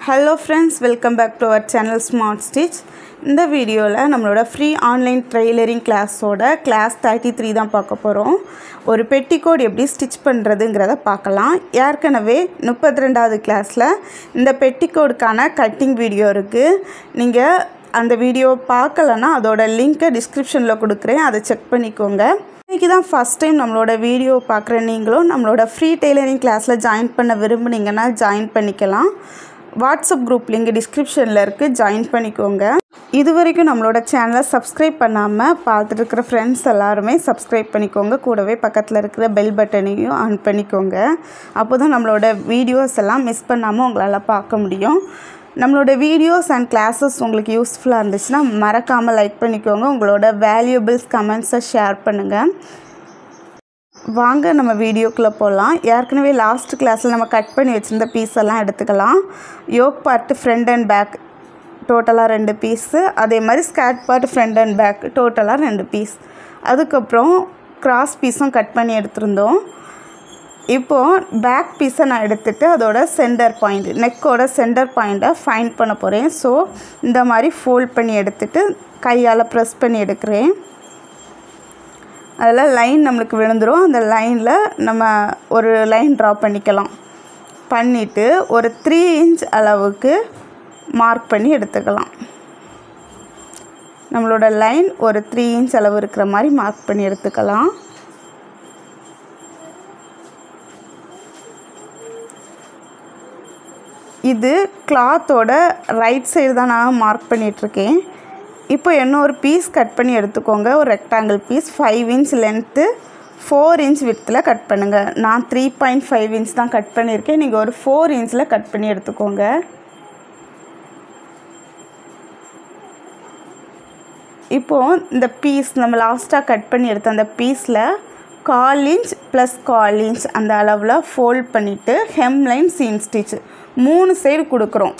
Hello friends, welcome back to our channel Smart Stitch. இந்த வீடியோல நம்மளோட ஃப்ரீ ஆன்லைன் ட்ரெய்லரிங் கிளாஸோட கிளாஸ் 33 தான் பார்க்க போறோம். ஒரு பெட்டிகோட் எப்படி ஸ்டிட்ச் பண்றதுங்கறத பார்க்கலாம். ஏற்கனவே 32வது கிளாஸ்ல இந்த பெட்டிகோட்கான கட்டிங் வீடியோ இருக்கு. நீங்க அந்த வீடியோ பார்க்கலனா அதோட லிங்கை டிஸ்கிரிப்ஷன்ல கொடுக்கிறேன். அதை செக் பண்ணிக்கோங்க. இன்னைக்கு தான் ஃபர்ஸ்ட் டைம் நம்மளோட வீடியோ பார்க்குற நீங்களும் நம்மளோட ஃப்ரீ டெய்லரிங் கிளாஸில் ஜாயின் பண்ண விரும்புனீங்கன்னா ஜாயின் பண்ணிக்கலாம். வாட்ஸ்அப் குரூப் லிங்க் டிஸ்கிரிப்ஷனில் இருக்குது, ஜாயின் பண்ணிக்கோங்க. இது வரைக்கும் நம்மளோட சேனலை சப்ஸ்கிரைப் பண்ணாமல் பார்த்துட்டு இருக்கிற ஃப்ரெண்ட்ஸ் எல்லாருமே சப்ஸ்கிரைப் பண்ணிக்கோங்க. கூடவே பக்கத்தில் இருக்கிற பெல் பட்டனையும் ஆன் பண்ணிக்கோங்க. அப்போ தான் நம்மளோட வீடியோஸ் எல்லாம் மிஸ் பண்ணாமல் உங்களால் பார்க்க முடியும். நம்மளோட வீடியோஸ் அண்ட் கிளாஸஸ் உங்களுக்கு யூஸ்ஃபுல்லாக இருந்துச்சுன்னா மறக்காமல் லைக் பண்ணிக்கோங்க. உங்களோட வேல்யூபிள்ஸ் கமெண்ட்ஸை ஷேர் பண்ணுங்கள். வாங்க நம்ம வீடியோக்குள்ளே போகலாம். ஏற்கனவே லாஸ்ட் கிளாஸில் நம்ம கட் பண்ணி வச்சுருந்த பீஸ் எல்லாம் எடுத்துக்கலாம். Yoke part front and back டோட்டலாக 2 பீஸு, அதே மாதிரி skirt part front and back டோட்டலாக 2 பீஸ், அதுக்கப்புறம் கிராஸ் பீஸும் கட் பண்ணி எடுத்திருந்தோம். இப்போது பேக் பீஸை நான் எடுத்துகிட்டு அதோட சென்டர் பாயிண்ட், நெக்கோட சென்டர் பாயிண்ட்டை ஃபைண்ட் பண்ண போகிறேன். ஸோ இந்த மாதிரி ஃபோல்ட் பண்ணி எடுத்துகிட்டு கையால் ப்ரெஸ் பண்ணி எடுக்கிறேன். அதில் லைன் நம்மளுக்கு விழுந்துடும். அந்த லைனில் நம்ம ஒரு லைன் ட்ரா பண்ணிக்கலாம். பண்ணிவிட்டு ஒரு 3 இன்ச் அளவுக்கு மார்க் பண்ணி எடுத்துக்கலாம். நம்மளோட லைன் ஒரு 3 இன்ச் அளவு இருக்கிற மாதிரி மார்க் பண்ணி எடுத்துக்கலாம். இது கிளாத்தோட ரைட் சைடு தான் நான் மார்க் பண்ணிகிட்ருக்கேன். இப்போ இன்னொரு பீஸ் கட் பண்ணி எடுத்துக்கோங்க. ஒரு rectangle piece 5 inch length 4 inch விட்த்தில் கட் பண்ணுங்கள். நான் 3.5 இன்ச் தான் கட் பண்ணியிருக்கேன். நீங்கள் ஒரு 4 இன்ச்சில் கட் பண்ணி எடுத்துக்கோங்க. இப்போது இந்த பீஸ் நம்ம லாஸ்ட்டாக கட் பண்ணி எடுத்த அந்த பீஸில் 1/4 இன்ச் ப்ளஸ் 1/4 இன்ச் அந்த அளவில் ஃபோல்ட் பண்ணிவிட்டு ஹெம்லைன் சீம் ஸ்டிச் 3 சைடு கொடுக்குறோம்.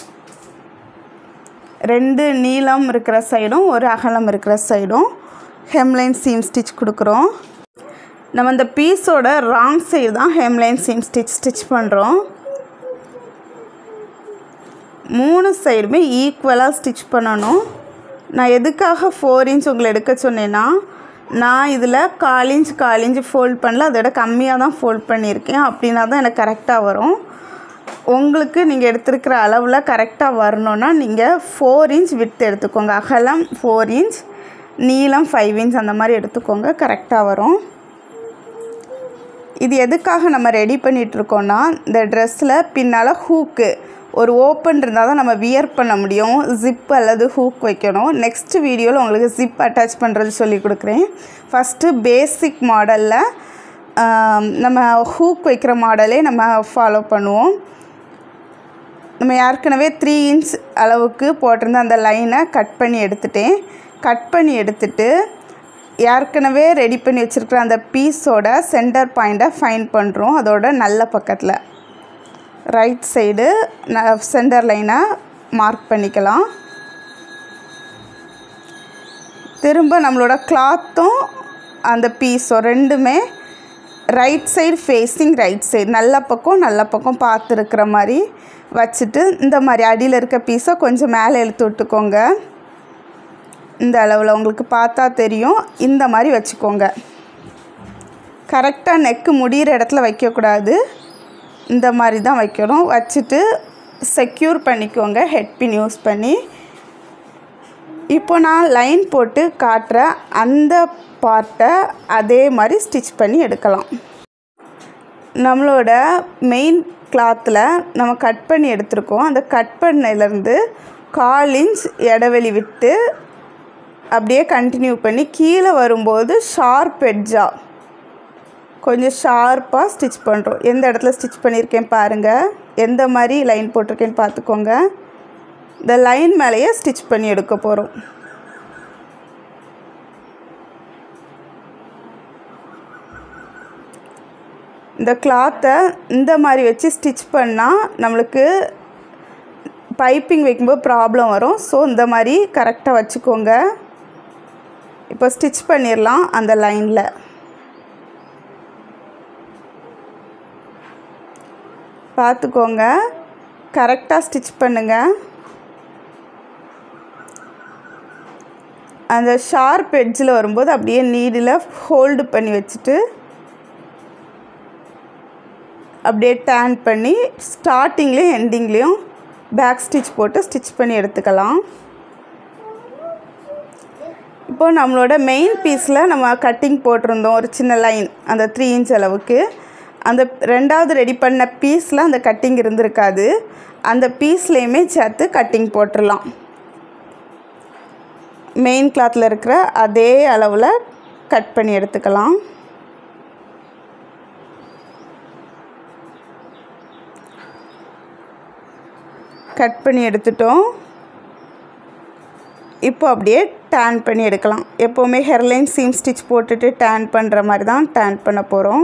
2 நீளம் இருக்கிற சைடும் ஒரு அகலம் இருக்கிற சைடும் ஹெம்லைன் சீம் ஸ்டிச் கொடுக்குறோம். நம்ம இந்த பீஸோட ராங் சைடு தான் ஹெம்லைன் சீம் ஸ்டிச் பண்ணுறோம். 3 சைடுமே ஈக்குவலாக ஸ்டிச் பண்ணணும். நான் எதுக்காக 4 இன்ச் உங்களை எடுக்க சொன்னேன்னா, நான் இதில் 1/4 இன்ச் ஃபோல்ட் பண்ணல, அதோட கம்மியாக தான் ஃபோல்ட் பண்ணியிருக்கேன். அப்படின்னா தான் எனக்கு கரெக்டாக வரும். உங்களுக்கு நீங்கள் எடுத்துருக்கிற அளவில் கரெக்டாக வரணுன்னா நீங்கள் 4 இன்ச் விட்டு எடுத்துக்கோங்க. அகலம் 4 இன்ச், நீளம் 5 இன்ச் அந்த மாதிரி எடுத்துக்கோங்க, கரெக்டாக வரும். இது எதுக்காக நம்ம ரெடி பண்ணிகிட்ருக்கோன்னா, இந்த ட்ரெஸ்ஸில் பின்னால் ஹூக்கு ஒரு ஓப்பன் இருந்தால் தான் நம்ம வியர் பண்ண முடியும். ஜிப் அல்லது ஹூக் வைக்கணும். நெக்ஸ்ட் வீடியோவில் உங்களுக்கு ஜிப் அட்டாச் பண்ணுறது சொல்லி கொடுக்குறேன். ஃபஸ்ட்டு பேசிக் மாடலில் நம்ம ஹூக் வைக்கிற மாடலே நம்ம ஃபாலோ பண்ணுவோம். நம்ம ஏற்கனவே 3 இன்ச் அளவுக்கு போட்டிருந்த அந்த லைனை கட் பண்ணி எடுத்துட்டேன். கட் பண்ணி எடுத்துட்டு ஏற்கனவே ரெடி பண்ணி வச்சுருக்கிற அந்த பீஸோட சென்டர் பாயிண்ட்டை ஃபைண்ட் பண்ணுறோம். அதோட நல்ல பக்கத்தில் ரைட் சைடு சென்டர் லைனை மார்க் பண்ணிக்கலாம். திரும்ப நம்மளோட கிளாத்தும் அந்த பீஸும் ரெண்டுமே right side facing right side, நல்ல பக்கம் பார்த்துருக்கிற மாதிரி வச்சுட்டு இந்த மாதிரி அடியில் இருக்க பீஸை கொஞ்சம் மேலே இழுத்து விட்டுக்கோங்க. இந்த அளவில் உங்களுக்கு பார்த்தா தெரியும். இந்த மாதிரி வச்சுக்கோங்க. கரெக்டாக நெக்கு முடிகிற இடத்துல வைக்கக்கூடாது, இந்த மாதிரி தான் வைக்கணும். வச்சுட்டு செக்யூர் பண்ணிக்கோங்க ஹெட் பின் யூஸ் பண்ணி. இப்போ நான் லைன் போட்டு காட்டுற அந்த பார்ட்டை அதே மாதிரி ஸ்டிச் பண்ணி எடுக்கலாம். நம்மளோட மெயின் கிளாத்தில் நம்ம கட் பண்ணி எடுத்துருக்கோம். அந்த கட் பண்ணையிலேருந்து 1/4 இன்ச் இடைவெளி விட்டு அப்படியே கண்டினியூ பண்ணி கீழே வரும்போது ஷார்ப் எட்ஜாக கொஞ்சம் ஷார்ப்பாக ஸ்டிச் பண்ணுறோம். எந்த இடத்துல ஸ்டிச் பண்ணியிருக்கேன் பாருங்கள், எந்த மாதிரி லைன் போட்டிருக்கேன்னு பார்த்துக்கோங்க. இந்த லைன் மேலேயே ஸ்டிச் பண்ணி எடுக்க போகிறோம். இந்த கிளாத்தை இந்த மாதிரி வச்சு ஸ்டிச் பண்ணால் நம்மளுக்கு பைப்பிங் வைக்கும்போது ப்ராப்ளம் வரும். ஸோ இந்த மாதிரி கரெக்டாக வச்சுக்கோங்க. இப்போ ஸ்டிச் பண்ணிடலாம். அந்த லைனில் பார்த்துக்கோங்க. கரெக்டாக ஸ்டிச் பண்ணுங்கள். அந்த ஷார்ப் எட்ஜில் வரும்போது அப்படியே நீடில் ஹோல்டு பண்ணி வச்சுட்டு அப்படியே டேர்ன் பண்ணி ஸ்டார்டிங்லேயும் எண்டிங்லேயும் பேக் ஸ்டிச் போட்டு ஸ்டிச் பண்ணி எடுத்துக்கலாம். இப்போது நம்மளோட மெயின் பீஸில் நம்ம கட்டிங் போட்டிருந்தோம் ஒரு சின்ன லைன், அந்த 3 இன்ச் அளவுக்கு. அந்த ரெண்டாவது ரெடி பண்ண பீஸில் அந்த கட்டிங் இருந்திருக்காது. அந்த பீஸ்லேயுமே சேர்த்து கட்டிங் போட்டுடலாம். மெயின் கிளாத்தில் இருக்கிற அதே அளவில் கட் பண்ணி எடுத்துக்கலாம். கட் பண்ணி எடுத்துட்டோம். இப்போ அப்படியே டேர்ன் பண்ணி எடுக்கலாம். எப்போவுமே ஹெர்லைன் சீம் ஸ்டிச் போட்டுட்டு டேர்ன் பண்ணுற மாதிரி தான் டேர்ன் பண்ண போகிறோம்.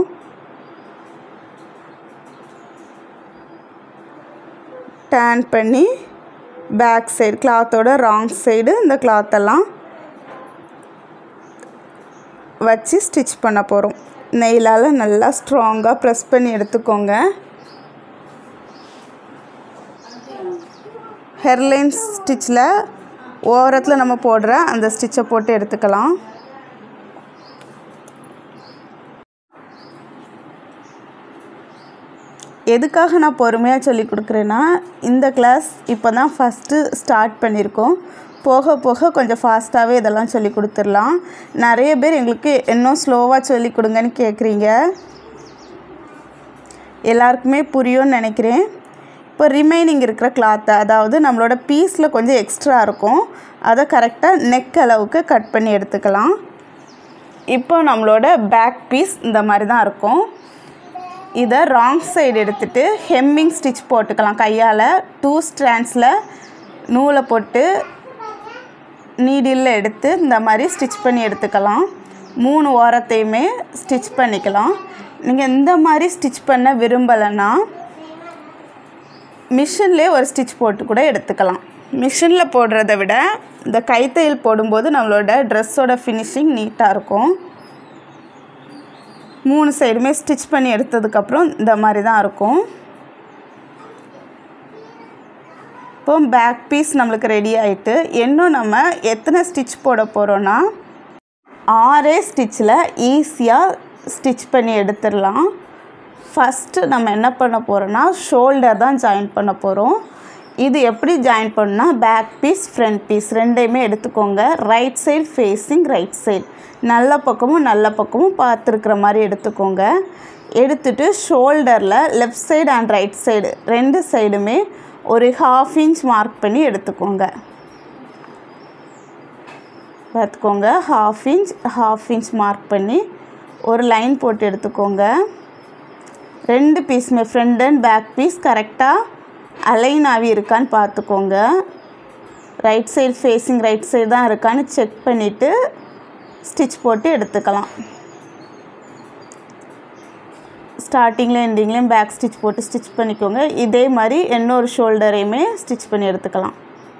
டேர்ன் பண்ணி பேக் சைடு கிளாத்தோட ராங் சைடு இந்த கிளாத்தெல்லாம் வச்சு ஸ்டிச் பண்ண போகிறோம். நெயிலால் நல்லா ஸ்ட்ராங்காக ப்ரெஸ் பண்ணி எடுத்துக்கோங்க. ஹெர்லைன் ஸ்டிச்சில் ஓரத்தில் நம்ம போடுற அந்த ஸ்டிச்சை போட்டு எடுத்துக்கலாம். எதுக்காக நான் பொறுமையாக சொல்லி கொடுக்குறேன்னா, இந்த கிளாஸ் இப்போ தான் ஃபஸ்ட்டு ஸ்டார்ட் பண்ணியிருக்கோம். போக போக கொஞ்சம் ஃபாஸ்ட்டாகவே இதெல்லாம் சொல்லி கொடுத்துடலாம். நிறைய பேர் எங்களுக்கு இன்னும் ஸ்லோவாக சொல்லி கொடுங்கன்னு கேட்குறீங்க. எல்லாருக்குமே புரியும்னு நினைக்கிறேன். இப்போ ரிமைனிங் இருக்கிற கிளாத்தை, அதாவது நம்மளோட பீஸில் கொஞ்சம் எக்ஸ்ட்ரா இருக்கும், அதை கரெக்டாக நெக் அளவுக்கு கட் பண்ணி எடுத்துக்கலாம். இப்போ நம்மளோட பேக் பீஸ் இந்த மாதிரி தான் இருக்கும். இதை ராங் சைடு எடுத்துகிட்டு ஹெம்மிங் ஸ்டிச் போட்டுக்கலாம். கையால் 2 ஸ்ட்ராண்ட்ஸில் நூலை போட்டு நீடில் எடுத்து இந்த மாதிரி ஸ்டிச் பண்ணி எடுத்துக்கலாம். 3 ஓரத்தையுமே ஸ்டிச் பண்ணிக்கலாம். நீங்கள் இந்த மாதிரி ஸ்டிச் பண்ண விரும்பலைன்னா மிஷின்லேயே ஒரு ஸ்டிச் போட்டு கூட எடுத்துக்கலாம். மிஷினில் போடுறத விட இந்த கைத்தையில் போடும்போது நம்மளோட ட்ரெஸ்ஸோட ஃபினிஷிங் நீட்டாக இருக்கும். 3 சைடுமே ஸ்டிச் பண்ணி எடுத்ததுக்கப்புறம் இந்த மாதிரி தான் இருக்கும். இப்போ பேக் பீஸ் நம்மளுக்கு ரெடி ஆகிட்டு, இன்னும் நம்ம எத்தனை ஸ்டிச் போட போகிறோன்னா 6 ஸ்டிச்சில் ஈஸியாக ஸ்டிச் பண்ணி எடுத்துடலாம். ஃபஸ்ட்டு நம்ம என்ன பண்ண போகிறோன்னா ஷோல்டர் தான் ஜாயின் பண்ண போகிறோம். இது எப்படி ஜாயின் பண்ணால் பேக் பீஸ் ஃப்ரண்ட் பீஸ் ரெண்டையுமே எடுத்துக்கோங்க. Right side facing right side, நல்ல பக்கமும் பார்த்துருக்குற மாதிரி எடுத்துக்கோங்க. எடுத்துட்டு ஷோல்டரில் left side and right side 2 சைடுமே ஒரு 1/2 இன்ச் மார்க் பண்ணி எடுத்துக்கோங்க. பார்த்துக்கோங்க, 1/2 இன்ச் மார்க் பண்ணி ஒரு லைன் போட்டு எடுத்துக்கோங்க. 2 பீஸுமே ஃப்ரண்ட் அண்ட் பேக் பீஸ் கரெக்டாக அலைன் ஆகி இருக்கான்னு பார்த்துக்கோங்க. Right side facing right side தான் இருக்கான்னு செக் பண்ணிவிட்டு ஸ்டிச் போட்டு எடுத்துக்கலாம். ஸ்டார்டிங்லேயும் எண்டிங்லேயும் பேக் ஸ்டிச் போட்டு ஸ்டிச் பண்ணிக்கோங்க. இதே மாதிரி இன்னொரு ஷோல்டரையுமே ஸ்டிச் பண்ணி எடுத்துக்கலாம்.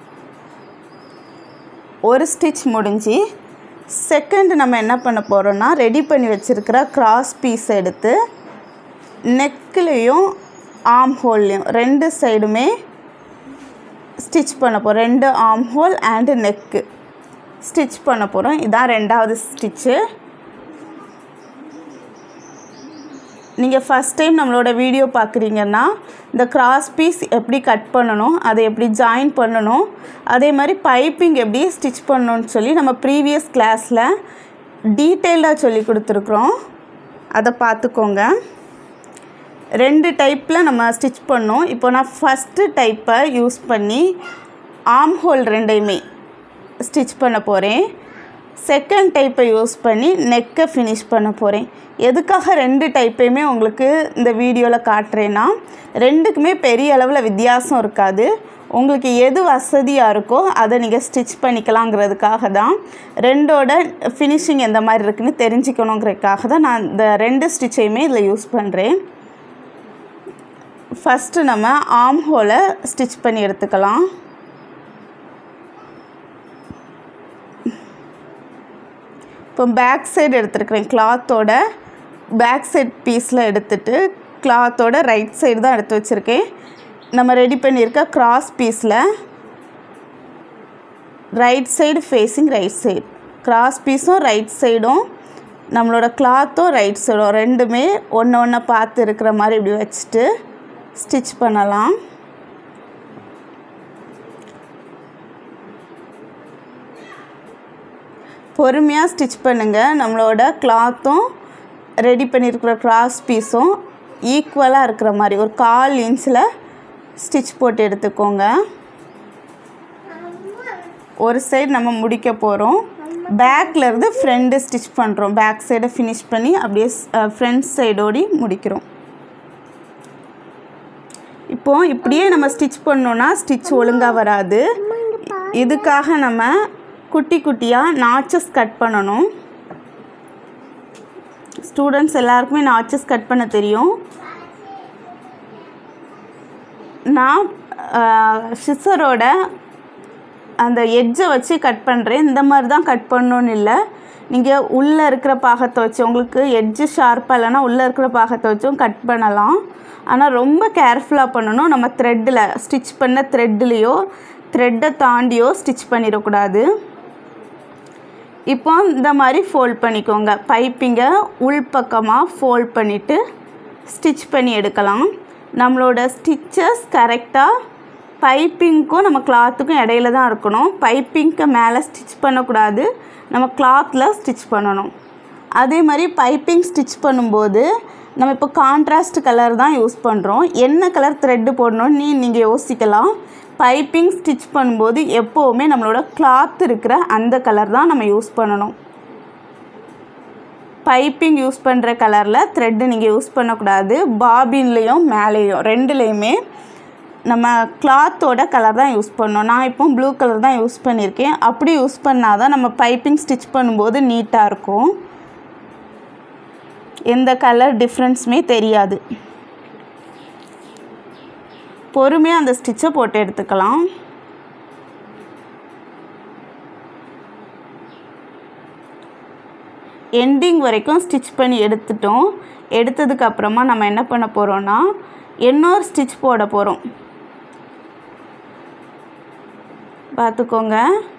ஒரு ஸ்டிச் முடிஞ்சு செகண்ட் நம்ம என்ன பண்ண போகிறோன்னா, ரெடி பண்ணி வச்சுருக்கிற கிராஸ் பீஸ் எடுத்து நெக்லேயும் ஆர்ம் ஹோல்லையும் 2 சைடுமே ஸ்டிச் பண்ண போகிறோம். 2 armhole and neck stitch பண்ண போகிறோம். இதான் 2வது ஸ்டிச்சு. நீங்கள் ஃபஸ்ட் டைம் நம்மளோட வீடியோ பார்க்குறீங்கன்னா இந்த கிராஸ் பீஸ் எப்படி கட் பண்ணணும், அதை எப்படி ஜாயின் பண்ணணும், அதே மாதிரி பைப்பிங் எப்படி ஸ்டிச் பண்ணணும்னு சொல்லி நம்ம ப்ரீவியஸ் கிளாஸில் டீட்டெயில்டாக சொல்லி கொடுத்துருக்குறோம். அதை பார்த்துக்கோங்க. 2 டைப்பில் நம்ம ஸ்டிச் பண்ணோம். இப்போ நான் ஃபஸ்ட்டு டைப்பை யூஸ் பண்ணி ஆர்ம் ஹோல் 2யுமே ஸ்டிச் பண்ண போகிறேன். செகண்ட் டைப்பை யூஸ் பண்ணி நெக்கை ஃபினிஷ் பண்ண போகிறேன். எதுக்காக 2 டைப்பையுமே உங்களுக்கு இந்த வீடியோவில் காட்டுறேன்னா, 2க்குமே பெரிய அளவில் வித்தியாசம் இருக்காது. உங்களுக்கு எது வசதியாக இருக்கோ அதை நீங்கள் ஸ்டிச் பண்ணிக்கலாங்கிறதுக்காக தான். 2ஓட ஃபினிஷிங் எந்த மாதிரி இருக்குதுன்னு தெரிஞ்சுக்கணுங்கிறதுக்காக தான் நான் இந்த 2 ஸ்டிச்சையுமே இதில் யூஸ் பண்ணுறேன். ஃபஸ்ட்டு நம்ம ஆர்ம் ஹோலை ஸ்டிச் பண்ணி எடுத்துக்கலாம். இப்போ பேக் சைடு எடுத்துருக்கிறேன். கிளாத்தோட பேக் சைட் பீஸில் எடுத்துகிட்டு கிளாத்தோட ரைட் சைடு தான் எடுத்து வச்சுருக்கேன். நம்ம ரெடி பண்ணியிருக்க கிராஸ் பீஸில் right side facing right side, cross பீஸும் ரைட் சைடும் நம்மளோட கிளாத்தும் ரைட் சைடும் ரெண்டுமே ஒன்று ஒன்று பார்த்து இருக்கிற மாதிரி இப்படி வச்சுட்டு ஸ்டிச் பண்ணலாம். பொறுமையாக ஸ்டிச் பண்ணுங்கள். நம்மளோட கிளாத்தும் ரெடி பண்ணியிருக்கிற கிராஸ் பீஸும் ஈக்குவலாக இருக்கிற மாதிரி ஒரு 1/4 இன்ச்சில் ஸ்டிச் போட்டு எடுத்துக்கோங்க. ஒரு சைடு நம்ம முடிக்க போகிறோம். பேக்கில் இருந்து ஃப்ரண்ட்டு ஸ்டிச் பண்ணுறோம். பேக் சைடை ஃபினிஷ் பண்ணி அப்படியே ஃப்ரண்ட் சைடோடி முடிக்கிறோம். இப்போது இப்படியே நம்ம ஸ்டிச் பண்ணோன்னா ஸ்டிச் ஒழுங்காக வராது. இதுக்காக நம்ம குட்டி குட்டியாக நாச்சஸ் கட் பண்ணணும். ஸ்டூடெண்ட்ஸ் எல்லாருக்குமே நாச்சஸ் கட் பண்ண தெரியும். நான் சிசரோட அந்த எட்ஜை வச்சு கட் பண்ணுறேன். இந்த மாதிரி தான் கட் பண்ணணுன்னு இல்லை, நீங்கள் உள்ளே இருக்கிற பாகத்தை வச்சு, உங்களுக்கு எட்ஜு ஷார்ப்பாக இல்லைன்னா உள்ளே இருக்கிற பாகத்தை வச்சும் கட் பண்ணலாம். ஆனால் ரொம்ப கேர்ஃபுல்லாக பண்ணணும். நம்ம த்ரெட்டில் ஸ்டிச் பண்ண த்ரெட்லேயோ த்ரெட்டை தாண்டியோ ஸ்டிச் பண்ணிடக்கூடாது. இப்போ இந்த மாதிரி ஃபோல்ட் பண்ணிக்கோங்க. பைப்பிங்கை உள்பக்கமாக ஃபோல்ட் பண்ணிவிட்டு ஸ்டிச் பண்ணி எடுக்கலாம். நம்மளோட ஸ்டிச்சஸ் கரெக்டாக பைப்பிங்க்கும் நம்ம கிளாத்துக்கும் இடையில தான் இருக்கணும். பைப்பிங்க்கு மேலே ஸ்டிச் பண்ணக்கூடாது, நம்ம கிளாத்தில் ஸ்டிச் பண்ணணும். அதே மாதிரி பைப்பிங் ஸ்டிச் பண்ணும்போது நம்ம இப்போ கான்ட்ராஸ்ட் கலர் தான் யூஸ் பண்ணுறோம். என்ன கலர் த்ரெட்டு போடணும்னு நீங்கள் யோசிக்கலாம். பைப்பிங் ஸ்டிச் பண்ணும்போது எப்போவுமே நம்மளோட கிளாத் இருக்கிற அந்த கலர் தான் நம்ம யூஸ் பண்ணணும். பைப்பிங் யூஸ் பண்ணுற கலரில் த்ரெட்டு நீங்கள் யூஸ் பண்ணக்கூடாது. பாபின்லேயும் மேலேயும் ரெண்டுலேயுமே நம்ம கிளாத்தோட கலர் தான் யூஸ் பண்ணணும். நான் இப்போ ப்ளூ கலர் தான் யூஸ் பண்ணியிருக்கேன். அப்படி யூஸ் பண்ணால் தான் நம்ம பைப்பிங் ஸ்டிச் பண்ணும்போது நீட்டாக இருக்கும். எந்த கலர் டிஃப்ரென்ஸுமே தெரியாது. பொறுமையாக அந்த ஸ்டிச்சை போட்டு எடுத்துக்கலாம். எண்டிங் வரைக்கும் ஸ்டிச் பண்ணி எடுத்துட்டோம். எடுத்ததுக்கப்புறமா நம்ம என்ன பண்ண போகிறோன்னா இன்னொரு ஸ்டிச் போட போகிறோம். பார்த்துக்கோங்க,